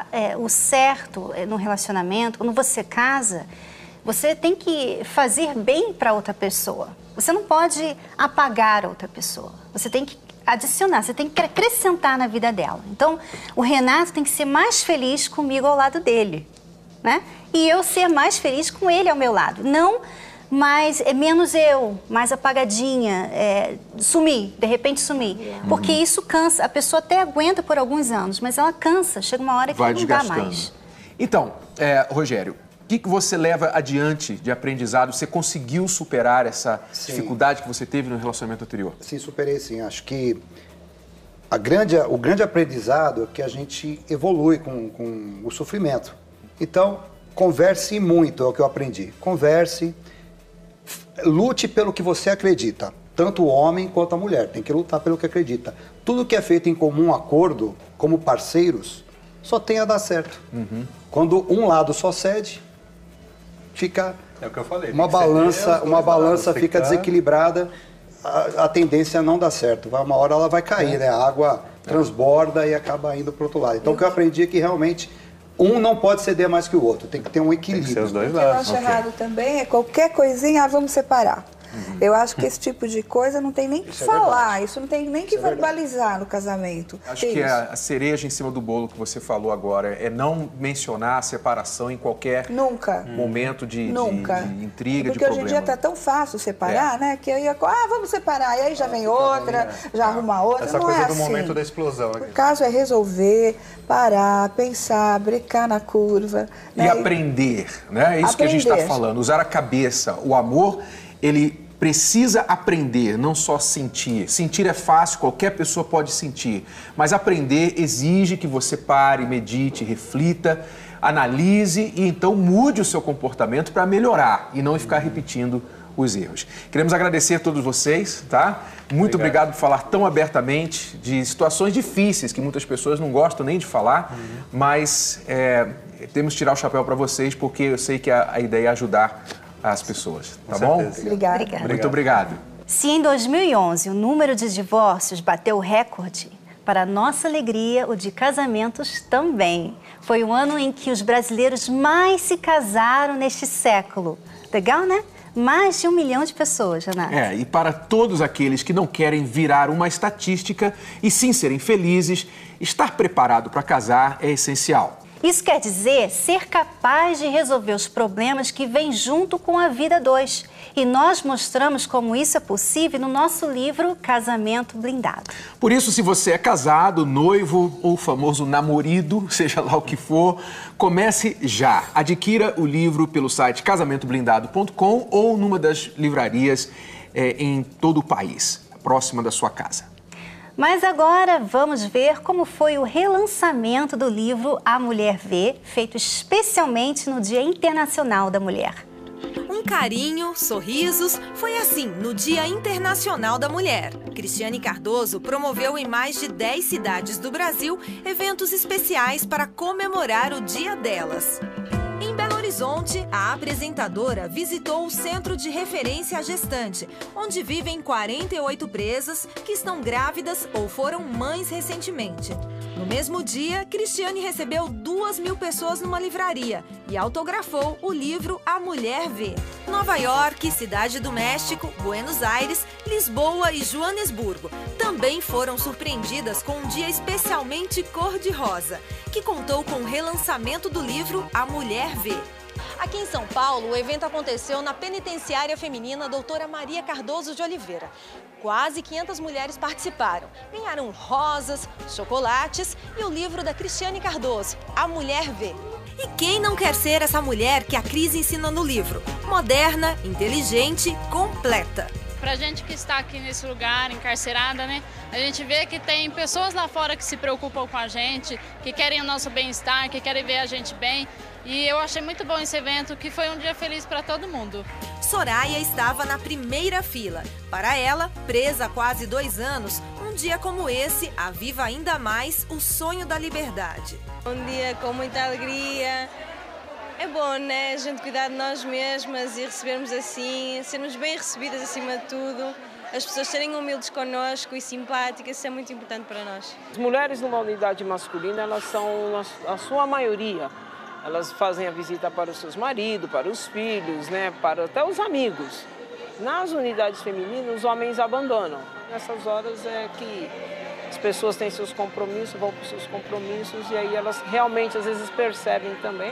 O certo no relacionamento, quando você casa... Você tem que fazer bem para outra pessoa. Você não pode apagar a outra pessoa. Você tem que adicionar, você tem que acrescentar na vida dela. Então, o Renato tem que ser mais feliz comigo ao lado dele, né? E eu ser mais feliz com ele ao meu lado. Não mais, menos eu, mais apagadinha, sumir, de repente sumir. Porque isso cansa. A pessoa até aguenta por alguns anos, mas ela cansa. Chega uma hora que não dá mais. Então, Rogério, o que você leva adiante de aprendizado? Você conseguiu superar essa dificuldade que você teve no relacionamento anterior? Sim, superei sim. Acho que o grande aprendizado é que a gente evolui com o sofrimento. Então, converse muito, é o que eu aprendi. Converse, lute pelo que você acredita. Tanto o homem quanto a mulher. Tem que lutar pelo que acredita. Tudo que é feito em comum acordo, como parceiros, só tem a dar certo. Quando um lado só cede, fica É o que eu falei. uma balança fica desequilibrada, a tendência é não dar certo. Uma hora ela vai cair, né? A água transborda e acaba indo para o outro lado. Então o que eu aprendi é que realmente um não pode ceder mais que o outro, tem que ter um equilíbrio. Tem que ser os dois O que eu acho errado também é qualquer coisinha, vamos separar. Eu acho que esse tipo de coisa não tem nem que falar, isso não tem nem que verbalizar no casamento. Acho que a cereja em cima do bolo que você falou agora é não mencionar a separação em qualquer momento de intriga, de problema. Porque hoje em dia tá tão fácil separar, né? Que eu ia, vamos separar, e aí já vem outra, já arruma outra, essa não coisa é do assim. momento da explosão. O caso é resolver, parar, pensar, brincar na curva. E aprender, né? É isso que a gente está falando, usar a cabeça. O amor, ele precisa aprender, não só sentir. Sentir é fácil, qualquer pessoa pode sentir. Mas aprender exige que você pare, medite, reflita, analise e então mude o seu comportamento para melhorar e não ficar repetindo os erros. Queremos agradecer a todos vocês, tá? Muito obrigado por falar tão abertamente de situações difíceis que muitas pessoas não gostam nem de falar, mas temos que tirar o chapéu para vocês porque eu sei que a ideia é ajudar as pessoas, tá bom? Obrigada. Muito obrigado. Se em 2011 o número de divórcios bateu o recorde, para nossa alegria, o de casamentos também. Foi o ano em que os brasileiros mais se casaram neste século. Legal, né? Mais de 1 milhão de pessoas, Renato. E para todos aqueles que não querem virar uma estatística e sim serem felizes, estar preparado para casar é essencial. Isso quer dizer ser capaz de resolver os problemas que vêm junto com a vida a dois. E nós mostramos como isso é possível no nosso livro Casamento Blindado. Por isso, se você é casado, noivo ou famoso namorido, seja lá o que for, comece já. Adquira o livro pelo site casamentoblindado.com ou numa das livrarias em todo o país, próxima da sua casa. Mas agora vamos ver como foi o relançamento do livro A Mulher Vê, feito especialmente no Dia Internacional da Mulher. Um carinho, sorrisos, foi assim no Dia Internacional da Mulher. Cristiane Cardoso promoveu em mais de 10 cidades do Brasil eventos especiais para comemorar o dia delas. Em Belo Horizonte, a apresentadora visitou o Centro de Referência à Gestante, onde vivem 48 presas que estão grávidas ou foram mães recentemente. No mesmo dia, Cristiane recebeu 2.000 pessoas numa livraria e autografou o livro A Mulher Vê. Nova York, Cidade do México, Buenos Aires, Lisboa e Joanesburgo também foram surpreendidas com um dia especialmente cor-de-rosa, que contou com o relançamento do livro A Mulher Vê. Aqui em São Paulo, o evento aconteceu na Penitenciária Feminina Doutora Maria Cardoso de Oliveira. Quase 500 mulheres participaram. Ganharam rosas, chocolates e o livro da Cristiane Cardoso, A Mulher Vê. E quem não quer ser essa mulher que a Cris ensina no livro? Moderna, inteligente, completa. Pra gente que está aqui nesse lugar, encarcerada, né? A gente vê que tem pessoas lá fora que se preocupam com a gente, que querem o nosso bem-estar, que querem ver a gente bem. E eu achei muito bom esse evento, que foi um dia feliz para todo mundo. Soraya estava na primeira fila. Para ela, presa há quase 2 anos, um dia como esse aviva ainda mais o sonho da liberdade. Um dia com muita alegria. É bom, né? A gente cuidar de nós mesmas e recebermos assim, sermos bem recebidas acima de tudo. As pessoas serem humildes connosco e simpáticas, isso é muito importante para nós. As mulheres numa unidade masculina, elas são a sua maioria. Elas fazem a visita para os seus maridos, para os filhos, né? Para até os amigos. Nas unidades femininas, os homens abandonam. Nessas horas é que as pessoas têm seus compromissos, vão para os seus compromissos e aí elas realmente às vezes percebem também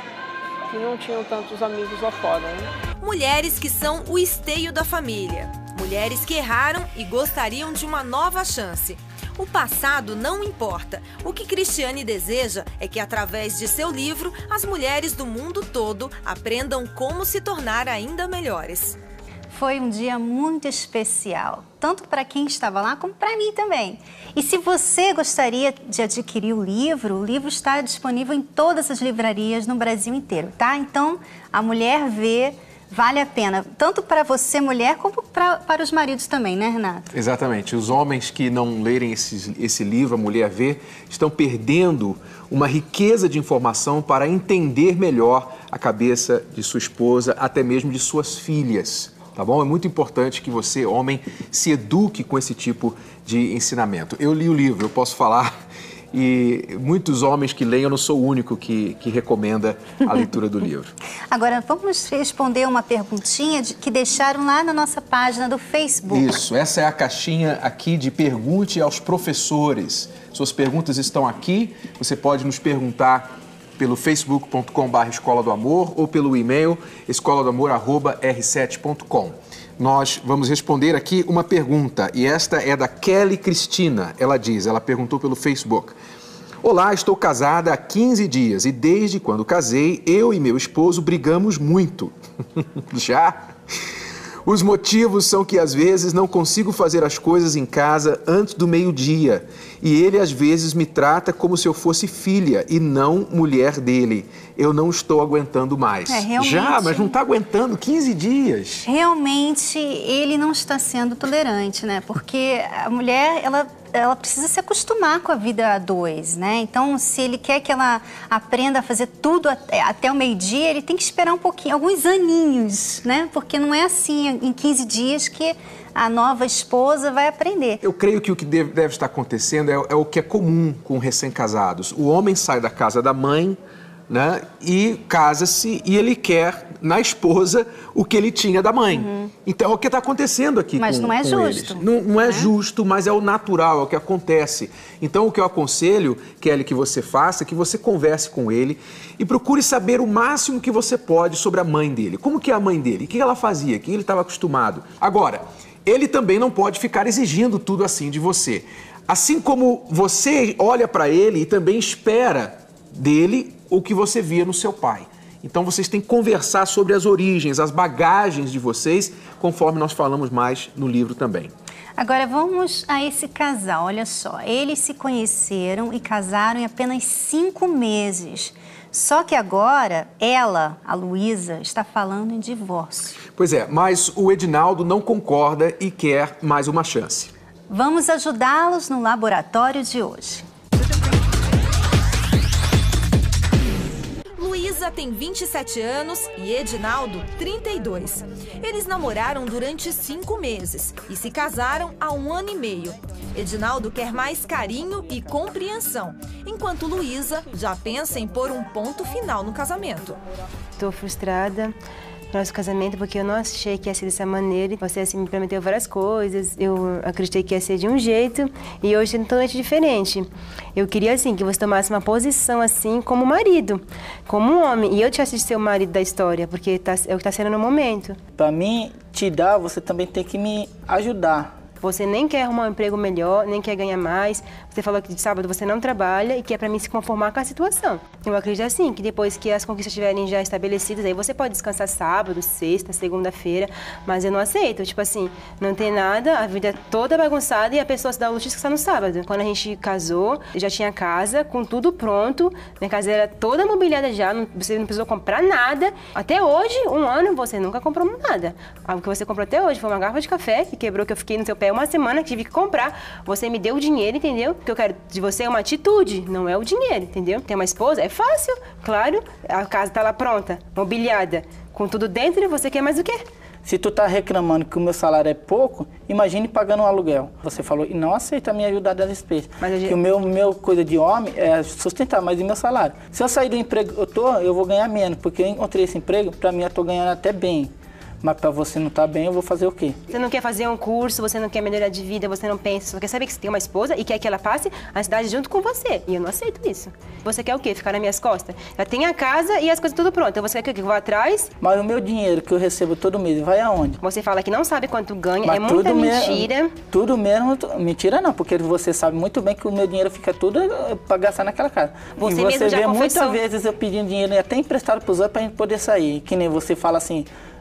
que não tinham tantos amigos lá fora, né? Mulheres que são o esteio da família. Mulheres que erraram e gostariam de uma nova chance. O passado não importa. O que Cristiane deseja é que, através de seu livro, as mulheres do mundo todo aprendam como se tornar ainda melhores. Foi um dia muito especial, tanto para quem estava lá como para mim também. E se você gostaria de adquirir o livro está disponível em todas as livrarias no Brasil inteiro, tá? Então, A Mulher Vê Vale a pena, tanto para você, mulher, como para os maridos também, né, Renato? Exatamente. Os homens que não lerem esse livro, A Mulher Vê, estão perdendo uma riqueza de informação para entender melhor a cabeça de sua esposa, até mesmo de suas filhas. Tá bom? É muito importante que você, homem, se eduque com esse tipo de ensinamento. Eu li o livro, eu posso falar, e muitos homens que leem, eu não sou o único que recomenda a leitura do livro. Agora, vamos responder uma perguntinha que deixaram lá na nossa página do Facebook. Isso, essa é a caixinha aqui de Pergunte aos Professores. Suas perguntas estão aqui, você pode nos perguntar pelo facebook.com/Escola do Amor ou pelo e-mail escoladoamor@r7.com. Nós vamos responder aqui uma pergunta, e esta é da Kelly Cristina. Ela perguntou pelo Facebook. Olá, estou casada há 15 dias e desde quando casei, eu e meu esposo brigamos muito. Já? Os motivos são que às vezes não consigo fazer as coisas em casa antes do meio-dia e ele às vezes me trata como se eu fosse filha e não mulher dele. Eu não estou aguentando mais. Realmente, já, mas não está aguentando 15 dias. Realmente ele não está sendo tolerante, né? Porque a mulher, ela precisa se acostumar com a vida a dois, né? Então, se ele quer que ela aprenda a fazer tudo até o meio-dia, ele tem que esperar um pouquinho, alguns aninhos, né? Porque não é assim, em 15 dias, que a nova esposa vai aprender. Eu creio que o que deve estar acontecendo é o que é comum com recém-casados. O homem sai da casa da mãe, né, e casa-se e ele quer na esposa o que ele tinha da mãe. Então é o que está acontecendo aqui mas com não é com justo. Eles. Não é justo, mas é o natural, é o que acontece. Então o que eu aconselho, Kelly, que você faça, é que você converse com ele e procure saber o máximo que você pode sobre a mãe dele. Como que é a mãe dele? O que ela fazia? O que ele estava acostumado? Agora, ele também não pode ficar exigindo tudo assim de você. Assim como você olha para ele e também espera dele o que você via no seu pai. Então vocês têm que conversar sobre as origens, as bagagens de vocês, conforme nós falamos mais no livro também. Agora vamos a esse casal, olha só. Eles se conheceram e casaram em apenas 5 meses. Só que agora ela, a Luísa, está falando em divórcio. Pois é, mas o Edinaldo não concorda e quer mais uma chance. Vamos ajudá-los no laboratório de hoje. Luísa tem 27 anos e Edinaldo, 32. Eles namoraram durante 5 meses e se casaram há 1 ano e meio. Edinaldo quer mais carinho e compreensão, enquanto Luísa já pensa em pôr um ponto final no casamento. Estou frustrada com nosso casamento porque eu não achei que ia ser dessa maneira. Você assim, me prometeu várias coisas, eu acreditei que ia ser de um jeito e hoje é totalmente diferente. Eu queria assim que você tomasse uma posição assim como marido, como um homem, e eu tivesse de ser o marido da história, porque é o que está sendo no momento. Para mim, te dar, você também tem que me ajudar. Você nem quer arrumar um emprego melhor, nem quer ganhar mais. Você falou que de sábado você não trabalha e que é para mim se conformar com a situação. Eu acredito assim, que depois que as conquistas estiverem já estabelecidas, aí você pode descansar sábado, sexta, segunda-feira, mas eu não aceito. Tipo assim, não tem nada, a vida é toda bagunçada e a pessoa se dá o luxo de descansar no sábado. Quando a gente casou, eu já tinha casa com tudo pronto, minha casa era toda mobiliada já, você não precisou comprar nada. Até hoje, 1 ano, você nunca comprou nada. O que você comprou até hoje foi uma garrafa de café que quebrou, que eu fiquei no seu pé 1 semana, que tive que comprar. Você me deu o dinheiro, entendeu? O que eu quero de você é uma atitude, não é o dinheiro, entendeu? Ter uma esposa é fácil, claro. A casa tá lá pronta, mobiliada, com tudo dentro, e você quer mais o quê? Se tu tá reclamando que o meu salário é pouco, imagine pagando um aluguel. Você falou, e não aceita me ajudar das despesas. Que o meu coisa de homem é sustentar, mas e meu salário? Se eu sair do emprego eu vou ganhar menos, porque eu encontrei esse emprego, pra mim eu tô ganhando até bem. Mas para você não estar bem, eu vou fazer o quê? Você não quer fazer um curso, você não quer melhorar de vida, você não pensa, só quer saber que você tem uma esposa e quer que ela passe a cidade junto com você. E eu não aceito isso. Você quer o quê? Ficar nas minhas costas? Já tem a casa e as coisas tudo pronto. Então você quer que eu vá atrás? Mas o meu dinheiro que eu recebo todo mês, vai aonde? Você fala que não sabe quanto ganha, mas é muita mentira. Tudo mesmo, mentira não, porque você sabe muito bem que o meu dinheiro fica tudo para gastar naquela casa. Você e mesmo você já vê confessou. muitas vezes eu pedindo dinheiro até emprestado para os outros para a gente poder sair. Que nem você fala assim,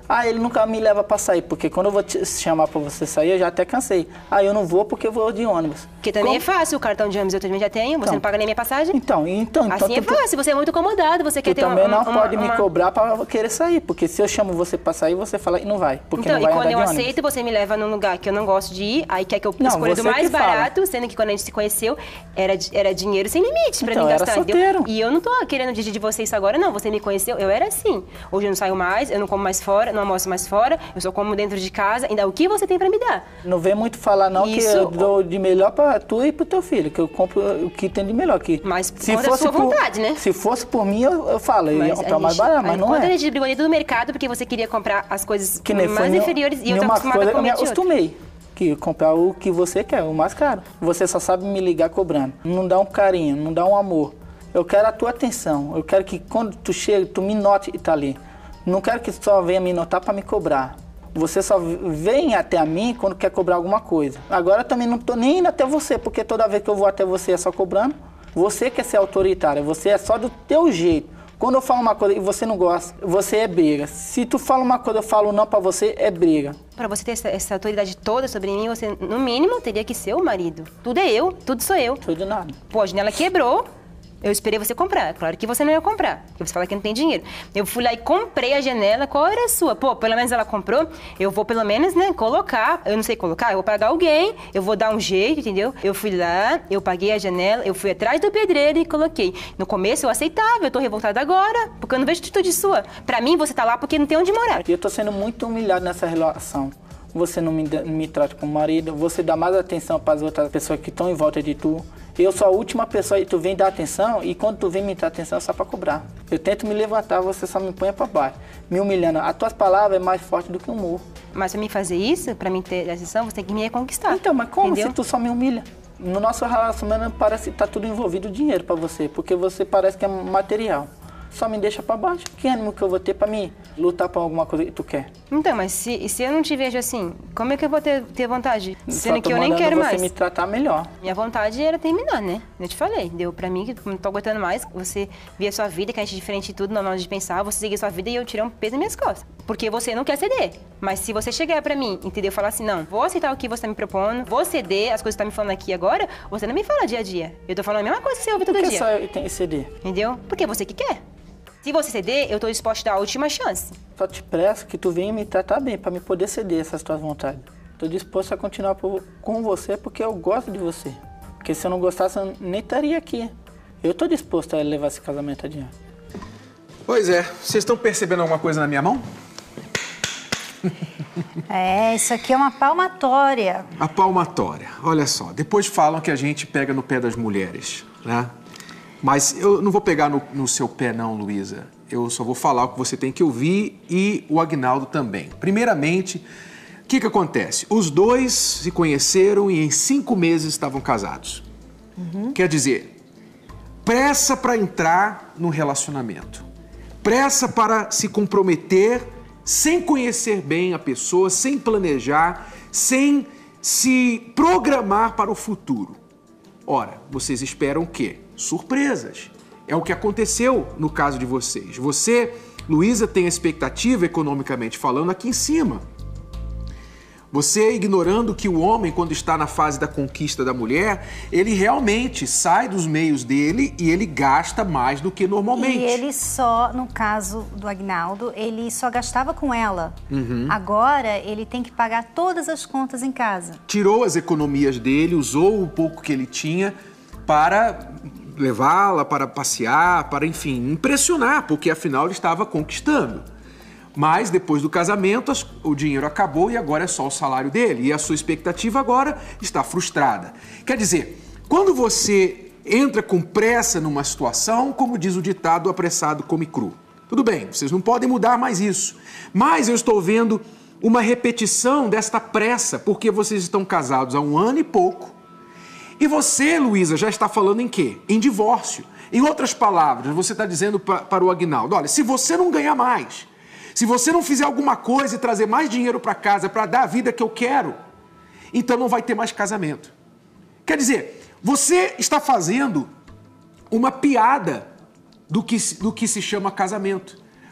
Ah, ele nunca me leva para sair, porque quando eu vou te chamar para você sair, eu já até cansei. Ah, eu não vou porque eu vou de ônibus. Que também é fácil, o cartão de ônibus eu também já tenho, você não paga nem minha passagem. Então assim é fácil, você é muito acomodado, você quer ter também não pode me cobrar para querer sair, porque se eu chamo você para sair, você fala e não vai, porque então, não vai e quando eu andar de ônibus. aceito, você me leva num lugar que eu não gosto de ir, aí quer que eu escolha do mais barato, sendo que quando a gente se conheceu, era dinheiro sem limite para mim gastar. Solteiro. E eu não tô querendo dizer de você isso agora, não, você me conheceu, eu era assim. Hoje eu não saio mais, eu não como mais fora, não almoço mais fora, eu só como dentro de casa, ainda o que você tem para me dar? Não vem muito falar não Isso... que eu dou de melhor para tu e pro teu filho, que eu compro o que tem de melhor aqui. Mas se fosse a sua vontade, né? Se fosse por mim, eu falo, eu ia comprar mais barato, mas não é. Quando a gente brigou dentro do mercado porque você queria comprar as coisas mais inferiores e eu tô acostumada a comer. Eu me acostumei. Que comprar o que você quer, o mais caro. Você só sabe me ligar cobrando. Não dá um carinho, não dá um amor. Eu quero a tua atenção. Eu quero que quando tu chega, tu me note e tá ali. Não quero que tu só venha me notar para me cobrar. Você só vem até a mim quando quer cobrar alguma coisa. Agora eu também não tô nem indo até você, porque toda vez que eu vou até você é só cobrando. Você quer ser autoritária, você é só do teu jeito. Quando eu falo uma coisa e você não gosta, você é briga. Se tu fala uma coisa, eu falo não pra você, é briga. Pra você ter essa autoridade toda sobre mim, você, no mínimo, teria que ser o marido. Tudo é eu, tudo sou eu. Tudo nada. Pô, a janela quebrou. Eu esperei você comprar. Claro que você não ia comprar, porque você fala que não tem dinheiro. Eu fui lá e comprei a janela, qual era a sua? Pô, pelo menos ela comprou, eu vou pelo menos, né, colocar. Eu não sei colocar, eu vou pagar alguém, eu vou dar um jeito, entendeu? Eu fui lá, eu paguei a janela, eu fui atrás do pedreiro e coloquei. No começo eu aceitava, eu tô revoltada agora, porque eu não vejo atitude sua. Pra mim, você tá lá porque não tem onde morar. Eu tô sendo muito humilhado nessa relação. Você não me trata como marido, você dá mais atenção para as outras pessoas que estão em volta de tu. Eu sou a última pessoa e tu vem dar atenção, e quando tu vem me dar atenção é só para cobrar. Eu tento me levantar, você só me põe para baixo, me humilhando. As tuas palavras é mais forte do que o humor. Mas para mim fazer isso, para mim ter atenção, você tem que me reconquistar. Então, mas como entendeu? Se tu só me humilha? No nosso relacionamento parece que tá tudo envolvido dinheiro para você, porque você parece que é material. Só me deixa para baixo. Que ânimo que eu vou ter para mim lutar por alguma coisa que tu quer? Então, mas se eu não te vejo assim, como é que eu vou ter vontade? Sendo que eu nem quero mais. Você me tratar melhor. Minha vontade era terminar, né? Eu te falei. Deu pra mim que não tô aguentando mais. Você via a sua vida, que a gente é diferente de tudo, na hora de pensar. Você seguir a sua vida e eu tirei um peso nas minhas costas. Porque você não quer ceder. Mas se você chegar pra mim, entendeu? Falar assim, não, vou aceitar o que você tá me propondo, vou ceder as coisas que você tá me falando aqui agora, você não me fala dia a dia. Eu tô falando a mesma coisa que você ouve todo dia. Por que só eu tenho que ceder? Entendeu? Porque você que quer. Se você ceder, eu tô disposta a dar a última chance. Só te peço que tu venha me tratar bem, para me poder ceder essas tuas vontades. Tô disposto a continuar com você porque eu gosto de você. Porque se eu não gostasse, eu nem estaria aqui. Eu tô disposto a levar esse casamento adiante. Pois é. Vocês estão percebendo alguma coisa na minha mão? É, isso aqui é uma palmatória. A palmatória. Olha só, depois falam que a gente pega no pé das mulheres, né? Mas eu não vou pegar no seu pé não, Luísa. Eu só vou falar o que você tem que ouvir e o Aguinaldo também. Primeiramente, o que acontece? Os dois se conheceram e em 5 meses estavam casados. Quer dizer, pressa para entrar no relacionamento. Pressa para se comprometer sem conhecer bem a pessoa, sem planejar, sem se programar para o futuro. Ora, vocês esperam o quê? Surpresas. É o que aconteceu no caso de vocês. Você, Luísa, tem a expectativa, economicamente falando, aqui em cima. Você ignorando que o homem, quando está na fase da conquista da mulher, ele realmente sai dos meios dele e ele gasta mais do que normalmente. E ele só, no caso do Aguinaldo, ele só gastava com ela. Agora, ele tem que pagar todas as contas em casa. Tirou as economias dele, usou o pouco que ele tinha para levá-la, para passear, para, enfim, impressionar, porque afinal ele estava conquistando. Mas depois do casamento, o dinheiro acabou e agora é só o salário dele. E a sua expectativa agora está frustrada. Quer dizer, quando você entra com pressa numa situação, como diz o ditado, apressado come cru. Tudo bem, vocês não podem mudar mais isso. Mas eu estou vendo uma repetição desta pressa, porque vocês estão casados há 1 ano e pouco. E você, Luísa, já está falando em quê? Em divórcio. Em outras palavras, você está dizendo para o Aguinaldo, olha, se você não ganhar mais, se você não fizer alguma coisa e trazer mais dinheiro para casa para dar a vida que eu quero, então não vai ter mais casamento. Quer dizer, você está fazendo uma piada do que se chama casamento.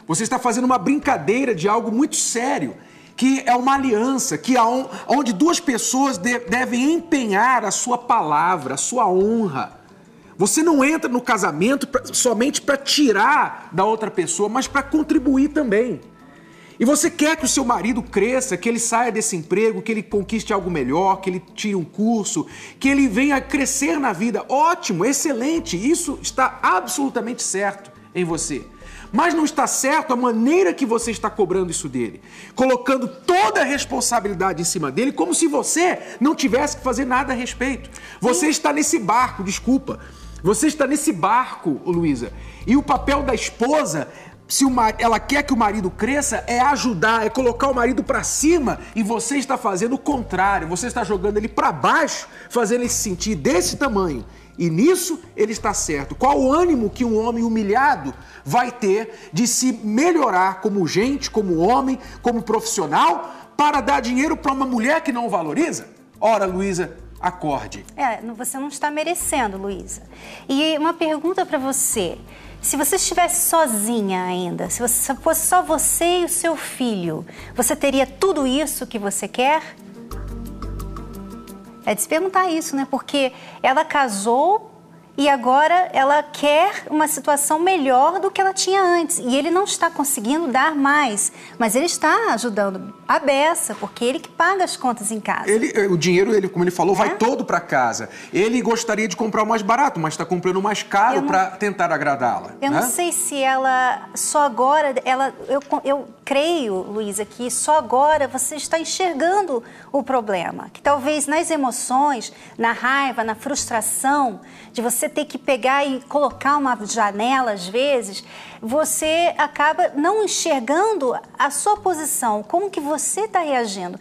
Você está fazendo uma brincadeira de algo muito sério, que é uma aliança, que onde duas pessoas devem empenhar a sua palavra, a sua honra. Você não entra no casamento somente para tirar da outra pessoa, mas para contribuir também. E você quer que o seu marido cresça, que ele saia desse emprego, que ele conquiste algo melhor, que ele tire um curso, que ele venha crescer na vida. Ótimo, excelente, isso está absolutamente certo em você. Mas não está certo a maneira que você está cobrando isso dele, colocando toda a responsabilidade em cima dele, como se você não tivesse que fazer nada a respeito. Você está nesse barco, desculpa, você está nesse barco, Luísa, e o papel da esposa, se ela quer que o marido cresça, é ajudar, é colocar o marido para cima, e você está fazendo o contrário, você está jogando ele para baixo, fazendo ele se sentir desse tamanho. E nisso ele está certo. Qual o ânimo que um homem humilhado vai ter de se melhorar como gente, como homem, como profissional, para dar dinheiro para uma mulher que não o valoriza? Ora, Luísa, acorde. Você não está merecendo, Luísa. E uma pergunta para você. Se você estivesse sozinha ainda, se fosse só você e o seu filho, você teria tudo isso que você quer? É de se perguntar isso, né? Porque ela casou e agora ela quer uma situação melhor do que ela tinha antes. E ele não está conseguindo dar mais, mas ele está ajudando a beça, porque ele que paga as contas em casa. O dinheiro, como ele falou, vai todo para casa. Ele gostaria de comprar o mais barato, mas está comprando o mais caro para tentar agradá-la. Eu não sei se ela só agora... Eu creio, Luísa, que só agora você está enxergando o problema. Que talvez nas emoções, na raiva, na frustração, de você ter que pegar e colocar uma janela, às vezes, você acaba não enxergando a sua posição, como que você está reagindo.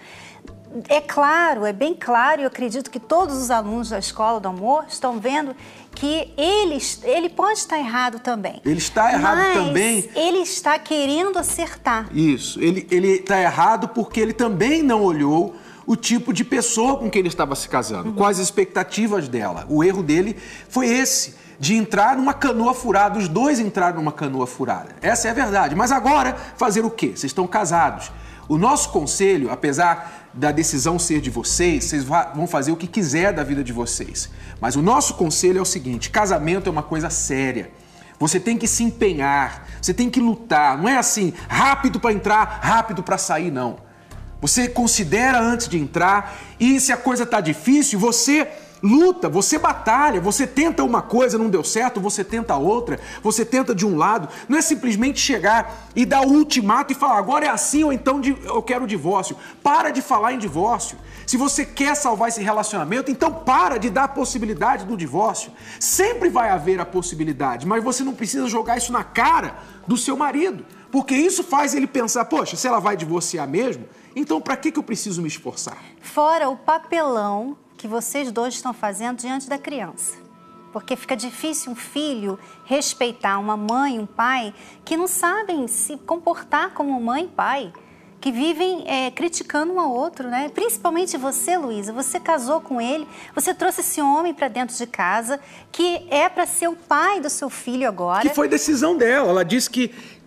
É claro, é bem claro, e eu acredito que todos os alunos da Escola do Amor estão vendo que ele pode estar errado também. Ele está errado também. Ele está querendo acertar. Isso, ele está errado porque ele também não olhou o tipo de pessoa com quem ele estava se casando, quais as expectativas dela. O erro dele foi esse, de entrar numa canoa furada, os dois entraram numa canoa furada. Essa é a verdade. Mas agora, fazer o quê? Vocês estão casados. O nosso conselho, apesar da decisão ser de vocês vão fazer o que quiser da vida de vocês. Mas o nosso conselho é o seguinte, casamento é uma coisa séria. Você tem que se empenhar, você tem que lutar. Não é assim, rápido para entrar, rápido para sair, não. Você considera antes de entrar e se a coisa está difícil, você luta, você batalha, você tenta uma coisa, não deu certo, você tenta outra, você tenta de um lado. Não é simplesmente chegar e dar o ultimato e falar agora é assim ou então eu quero o divórcio. Para de falar em divórcio. Se você quer salvar esse relacionamento, então para de dar a possibilidade do divórcio. Sempre vai haver a possibilidade, mas você não precisa jogar isso na cara do seu marido, porque isso faz ele pensar, poxa, se ela vai divorciar mesmo, então para que eu preciso me esforçar? Fora o papelão que vocês dois estão fazendo diante da criança. Porque fica difícil um filho respeitar uma mãe, um pai, que não sabem se comportar como mãe e pai, que vivem criticando um ao outro, né? Principalmente você, Luísa, você casou com ele, você trouxe esse homem para dentro de casa, que é para ser o pai do seu filho agora. Que foi decisão dela, ela disse que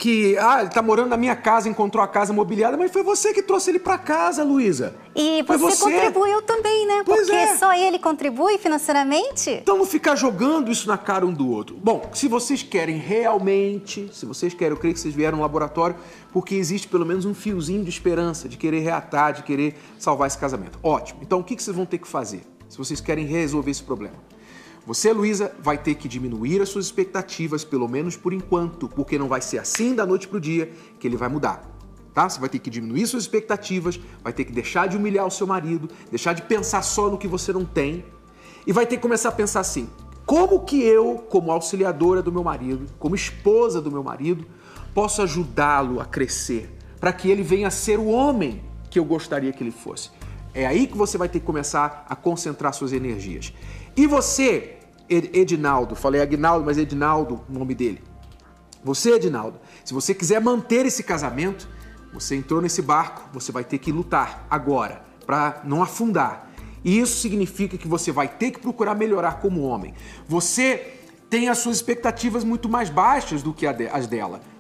ele tá morando na minha casa, encontrou a casa mobiliada, mas foi você que trouxe ele para casa, Luísa. E você contribuiu também, né? Pois porque só ele contribui financeiramente. Então não ficar jogando isso na cara um do outro. Bom, se vocês querem realmente, se vocês querem, eu creio que vocês vieram no laboratório, porque existe pelo menos um fiozinho de esperança, de querer reatar, de querer salvar esse casamento. Ótimo. Então o que vocês vão ter que fazer, se vocês querem resolver esse problema? Você, Luísa, vai ter que diminuir as suas expectativas, pelo menos por enquanto, porque não vai ser assim da noite pro dia que ele vai mudar, tá? Você vai ter que diminuir suas expectativas, vai ter que deixar de humilhar o seu marido, deixar de pensar só no que você não tem e vai ter que começar a pensar assim, como que eu, como auxiliadora do meu marido, como esposa do meu marido, posso ajudá-lo a crescer, para que ele venha a ser o homem que eu gostaria que ele fosse? É aí que você vai ter que começar a concentrar suas energias. E você, Edinaldo, falei Aguinaldo, mas Edinaldo, o nome dele. Você, Edinaldo, se você quiser manter esse casamento, você entrou nesse barco, você vai ter que lutar agora, para não afundar. E isso significa que você vai ter que procurar melhorar como homem. Você tem as suas expectativas muito mais baixas do que as dela.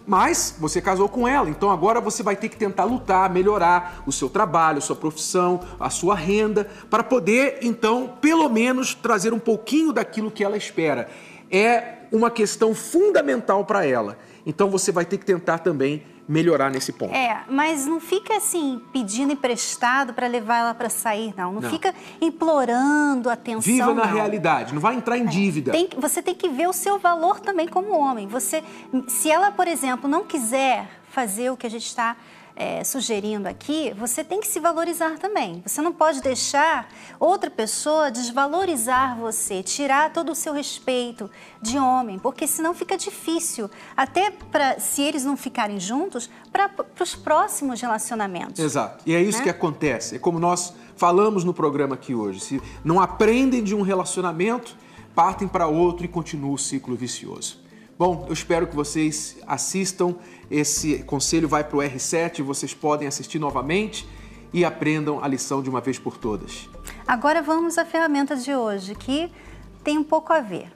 Mas você casou com ela, então agora você vai ter que tentar lutar, melhorar o seu trabalho, a sua profissão, a sua renda, para poder, então, pelo menos trazer um pouquinho daquilo que ela espera. É uma questão fundamental para ela. Então você vai ter que tentar também melhorar nesse ponto. Mas não fica assim, pedindo emprestado para levar ela para sair, não. Não fica implorando atenção, Viva na realidade, não vai entrar em dívida. Você tem que ver o seu valor também como homem. Se ela, por exemplo, não quiser fazer o que a gente está sugerindo aqui, você tem que se valorizar também. Você não pode deixar outra pessoa desvalorizar você, tirar todo o seu respeito de homem, porque senão fica difícil, até se eles não ficarem juntos, para os próximos relacionamentos. Exato. E é isso que acontece. É como nós falamos no programa aqui hoje. Se não aprendem de um relacionamento, partem para outro e continua o ciclo vicioso. Bom, eu espero que vocês assistam. Esse conselho vai para o R7, vocês podem assistir novamente e aprendam a lição de uma vez por todas. Agora vamos à ferramenta de hoje, que tem um pouco a ver.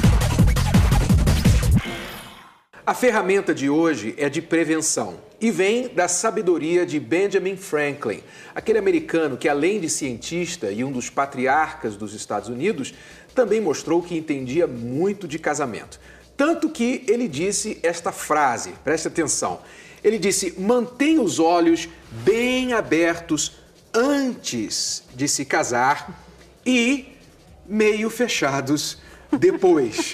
A ferramenta de hoje é de prevenção e vem da sabedoria de Benjamin Franklin, aquele americano que, além de cientista e um dos patriarcas dos Estados Unidos, também mostrou que entendia muito de casamento. Tanto que ele disse esta frase, preste atenção, ele disse: mantenha os olhos bem abertos antes de se casar e meio fechados depois.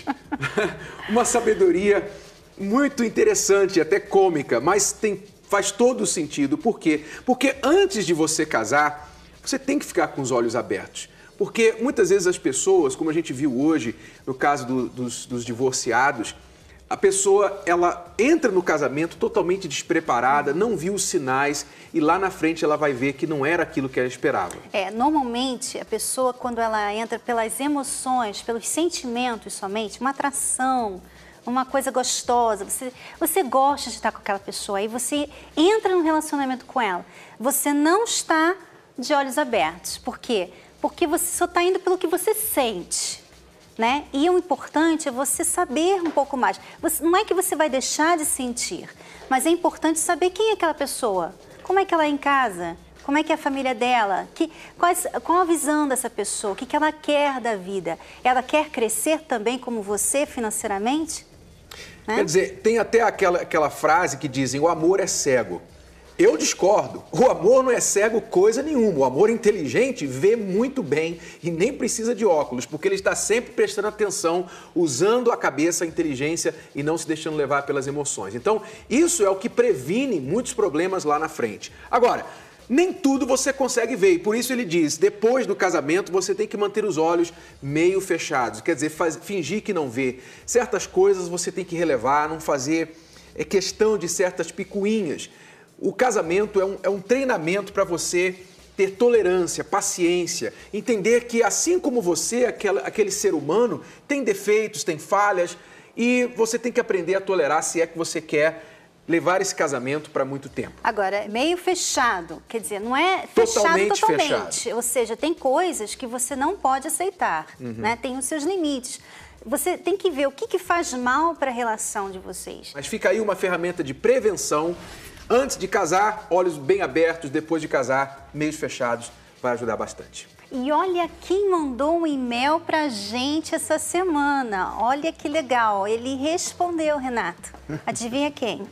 Uma sabedoria muito interessante, até cômica, mas faz todo sentido. Por quê? Porque antes de você casar, você tem que ficar com os olhos abertos. Porque muitas vezes as pessoas, como a gente viu hoje no caso dos divorciados, a pessoa ela entra no casamento totalmente despreparada, não viu os sinais e lá na frente ela vai ver que não era aquilo que ela esperava. Normalmente a pessoa, quando ela entra pelas emoções, pelos sentimentos somente, uma atração, uma coisa gostosa, você gosta de estar com aquela pessoa, aí você entra num relacionamento com ela, você não está de olhos abertos. Por quê? Porque você só está indo pelo que você sente, né? E o importante é você saber um pouco mais. Não é que você vai deixar de sentir, mas é importante saber quem é aquela pessoa, como é que ela é em casa, como é que é a família dela, qual a visão dessa pessoa, o que ela quer da vida. Ela quer crescer também como você financeiramente? Né? Quer dizer, tem até aquela frase que dizem: o amor é cego. Eu discordo. O amor não é cego coisa nenhuma. O amor inteligente vê muito bem e nem precisa de óculos, porque ele está sempre prestando atenção, usando a cabeça, a inteligência e não se deixando levar pelas emoções. Então, isso é o que previne muitos problemas lá na frente. Agora, nem tudo você consegue ver e por isso ele diz: depois do casamento você tem que manter os olhos meio fechados. Quer dizer, fingir que não vê. Certas coisas você tem que relevar, não fazer questão de certas picuinhas. O casamento é um treinamento para você ter tolerância, paciência, entender que assim como você, aquele ser humano, tem defeitos, tem falhas e você tem que aprender a tolerar se é que você quer levar esse casamento para muito tempo. Agora, meio fechado, quer dizer, não é fechado totalmente. Ou seja, tem coisas que você não pode aceitar, né? Tem os seus limites. Você tem que ver o que faz mal para a relação de vocês. Mas fica aí uma ferramenta de prevenção. Antes de casar, olhos bem abertos. Depois de casar, meios fechados. Vai ajudar bastante. E olha quem mandou um e-mail pra gente essa semana. Olha que legal. Ele respondeu, Renato. Adivinha quem?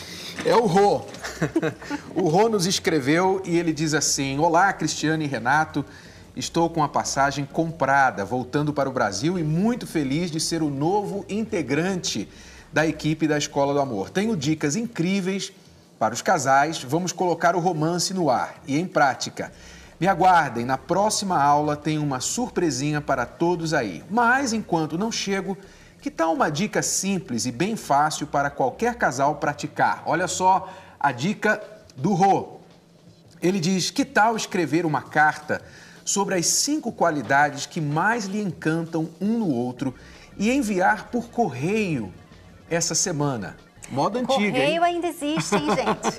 É o Rô. O Rô nos escreveu e ele diz assim: olá, Cristiane e Renato. Estou com a passagem comprada, voltando para o Brasil e muito feliz de ser o novo integrante da equipe da Escola do Amor. Tenho dicas incríveis para os casais. Vamos colocar o romance no ar e em prática. Me aguardem, na próxima aula tem uma surpresinha para todos aí. Mas enquanto não chego, que tal uma dica simples e bem fácil para qualquer casal praticar? Olha só a dica do Rô. Ele diz: que tal escrever uma carta sobre as 5 qualidades que mais lhe encantam um no outro e enviar por correio essa semana? Moda antiga, Correio ainda existe, hein, gente?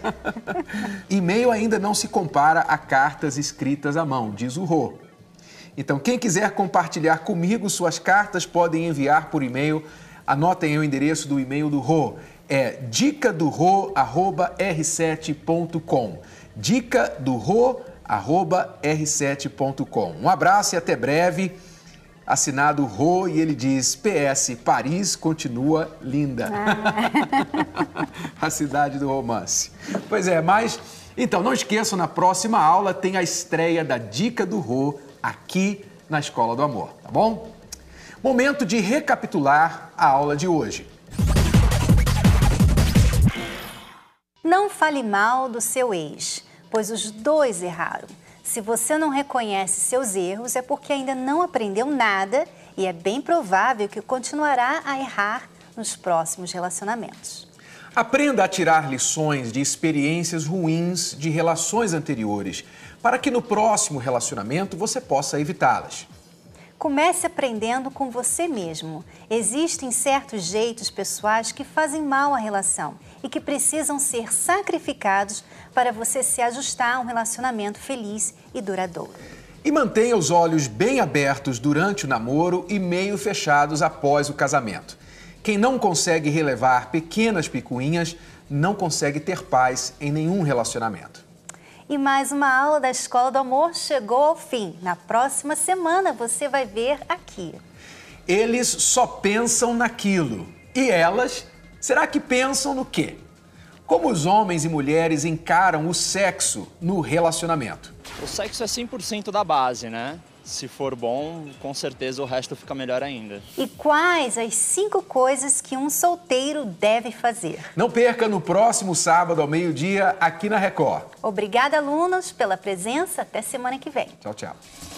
E-mail ainda não se compara a cartas escritas à mão, diz o Rô. Então, quem quiser compartilhar comigo suas cartas, podem enviar por e-mail. Anotem o endereço do e-mail do Rô, é dicadorô@r7.com. dicadorô@r7.com. Um abraço e até breve. Assinado Rô, e ele diz: PS, Paris continua linda. A cidade do romance. Pois é, mas... Então, não esqueçam, na próxima aula tem a estreia da Dica do Rô aqui na Escola do Amor, tá bom? Momento de recapitular a aula de hoje. Não fale mal do seu ex, pois os dois erraram. Se você não reconhece seus erros, é porque ainda não aprendeu nada e é bem provável que continuará a errar nos próximos relacionamentos. Aprenda a tirar lições de experiências ruins de relações anteriores, para que no próximo relacionamento você possa evitá-las. Comece aprendendo com você mesmo. Existem certos jeitos pessoais que fazem mal à relação e que precisam ser sacrificados para você se ajustar a um relacionamento feliz e duradouro. E mantenha os olhos bem abertos durante o namoro e meio fechados após o casamento. Quem não consegue relevar pequenas picuinhas não consegue ter paz em nenhum relacionamento. E mais uma aula da Escola do Amor chegou ao fim. Na próxima semana você vai ver aqui. Eles só pensam naquilo. E elas, será que pensam no quê? Como os homens e mulheres encaram o sexo no relacionamento? O sexo é 100% da base, né? Se for bom, com certeza o resto fica melhor ainda. E quais as 5 coisas que um solteiro deve fazer? Não perca no próximo sábado ao meio-dia aqui na Record. Obrigada, alunos, pela presença. Até semana que vem. Tchau, tchau.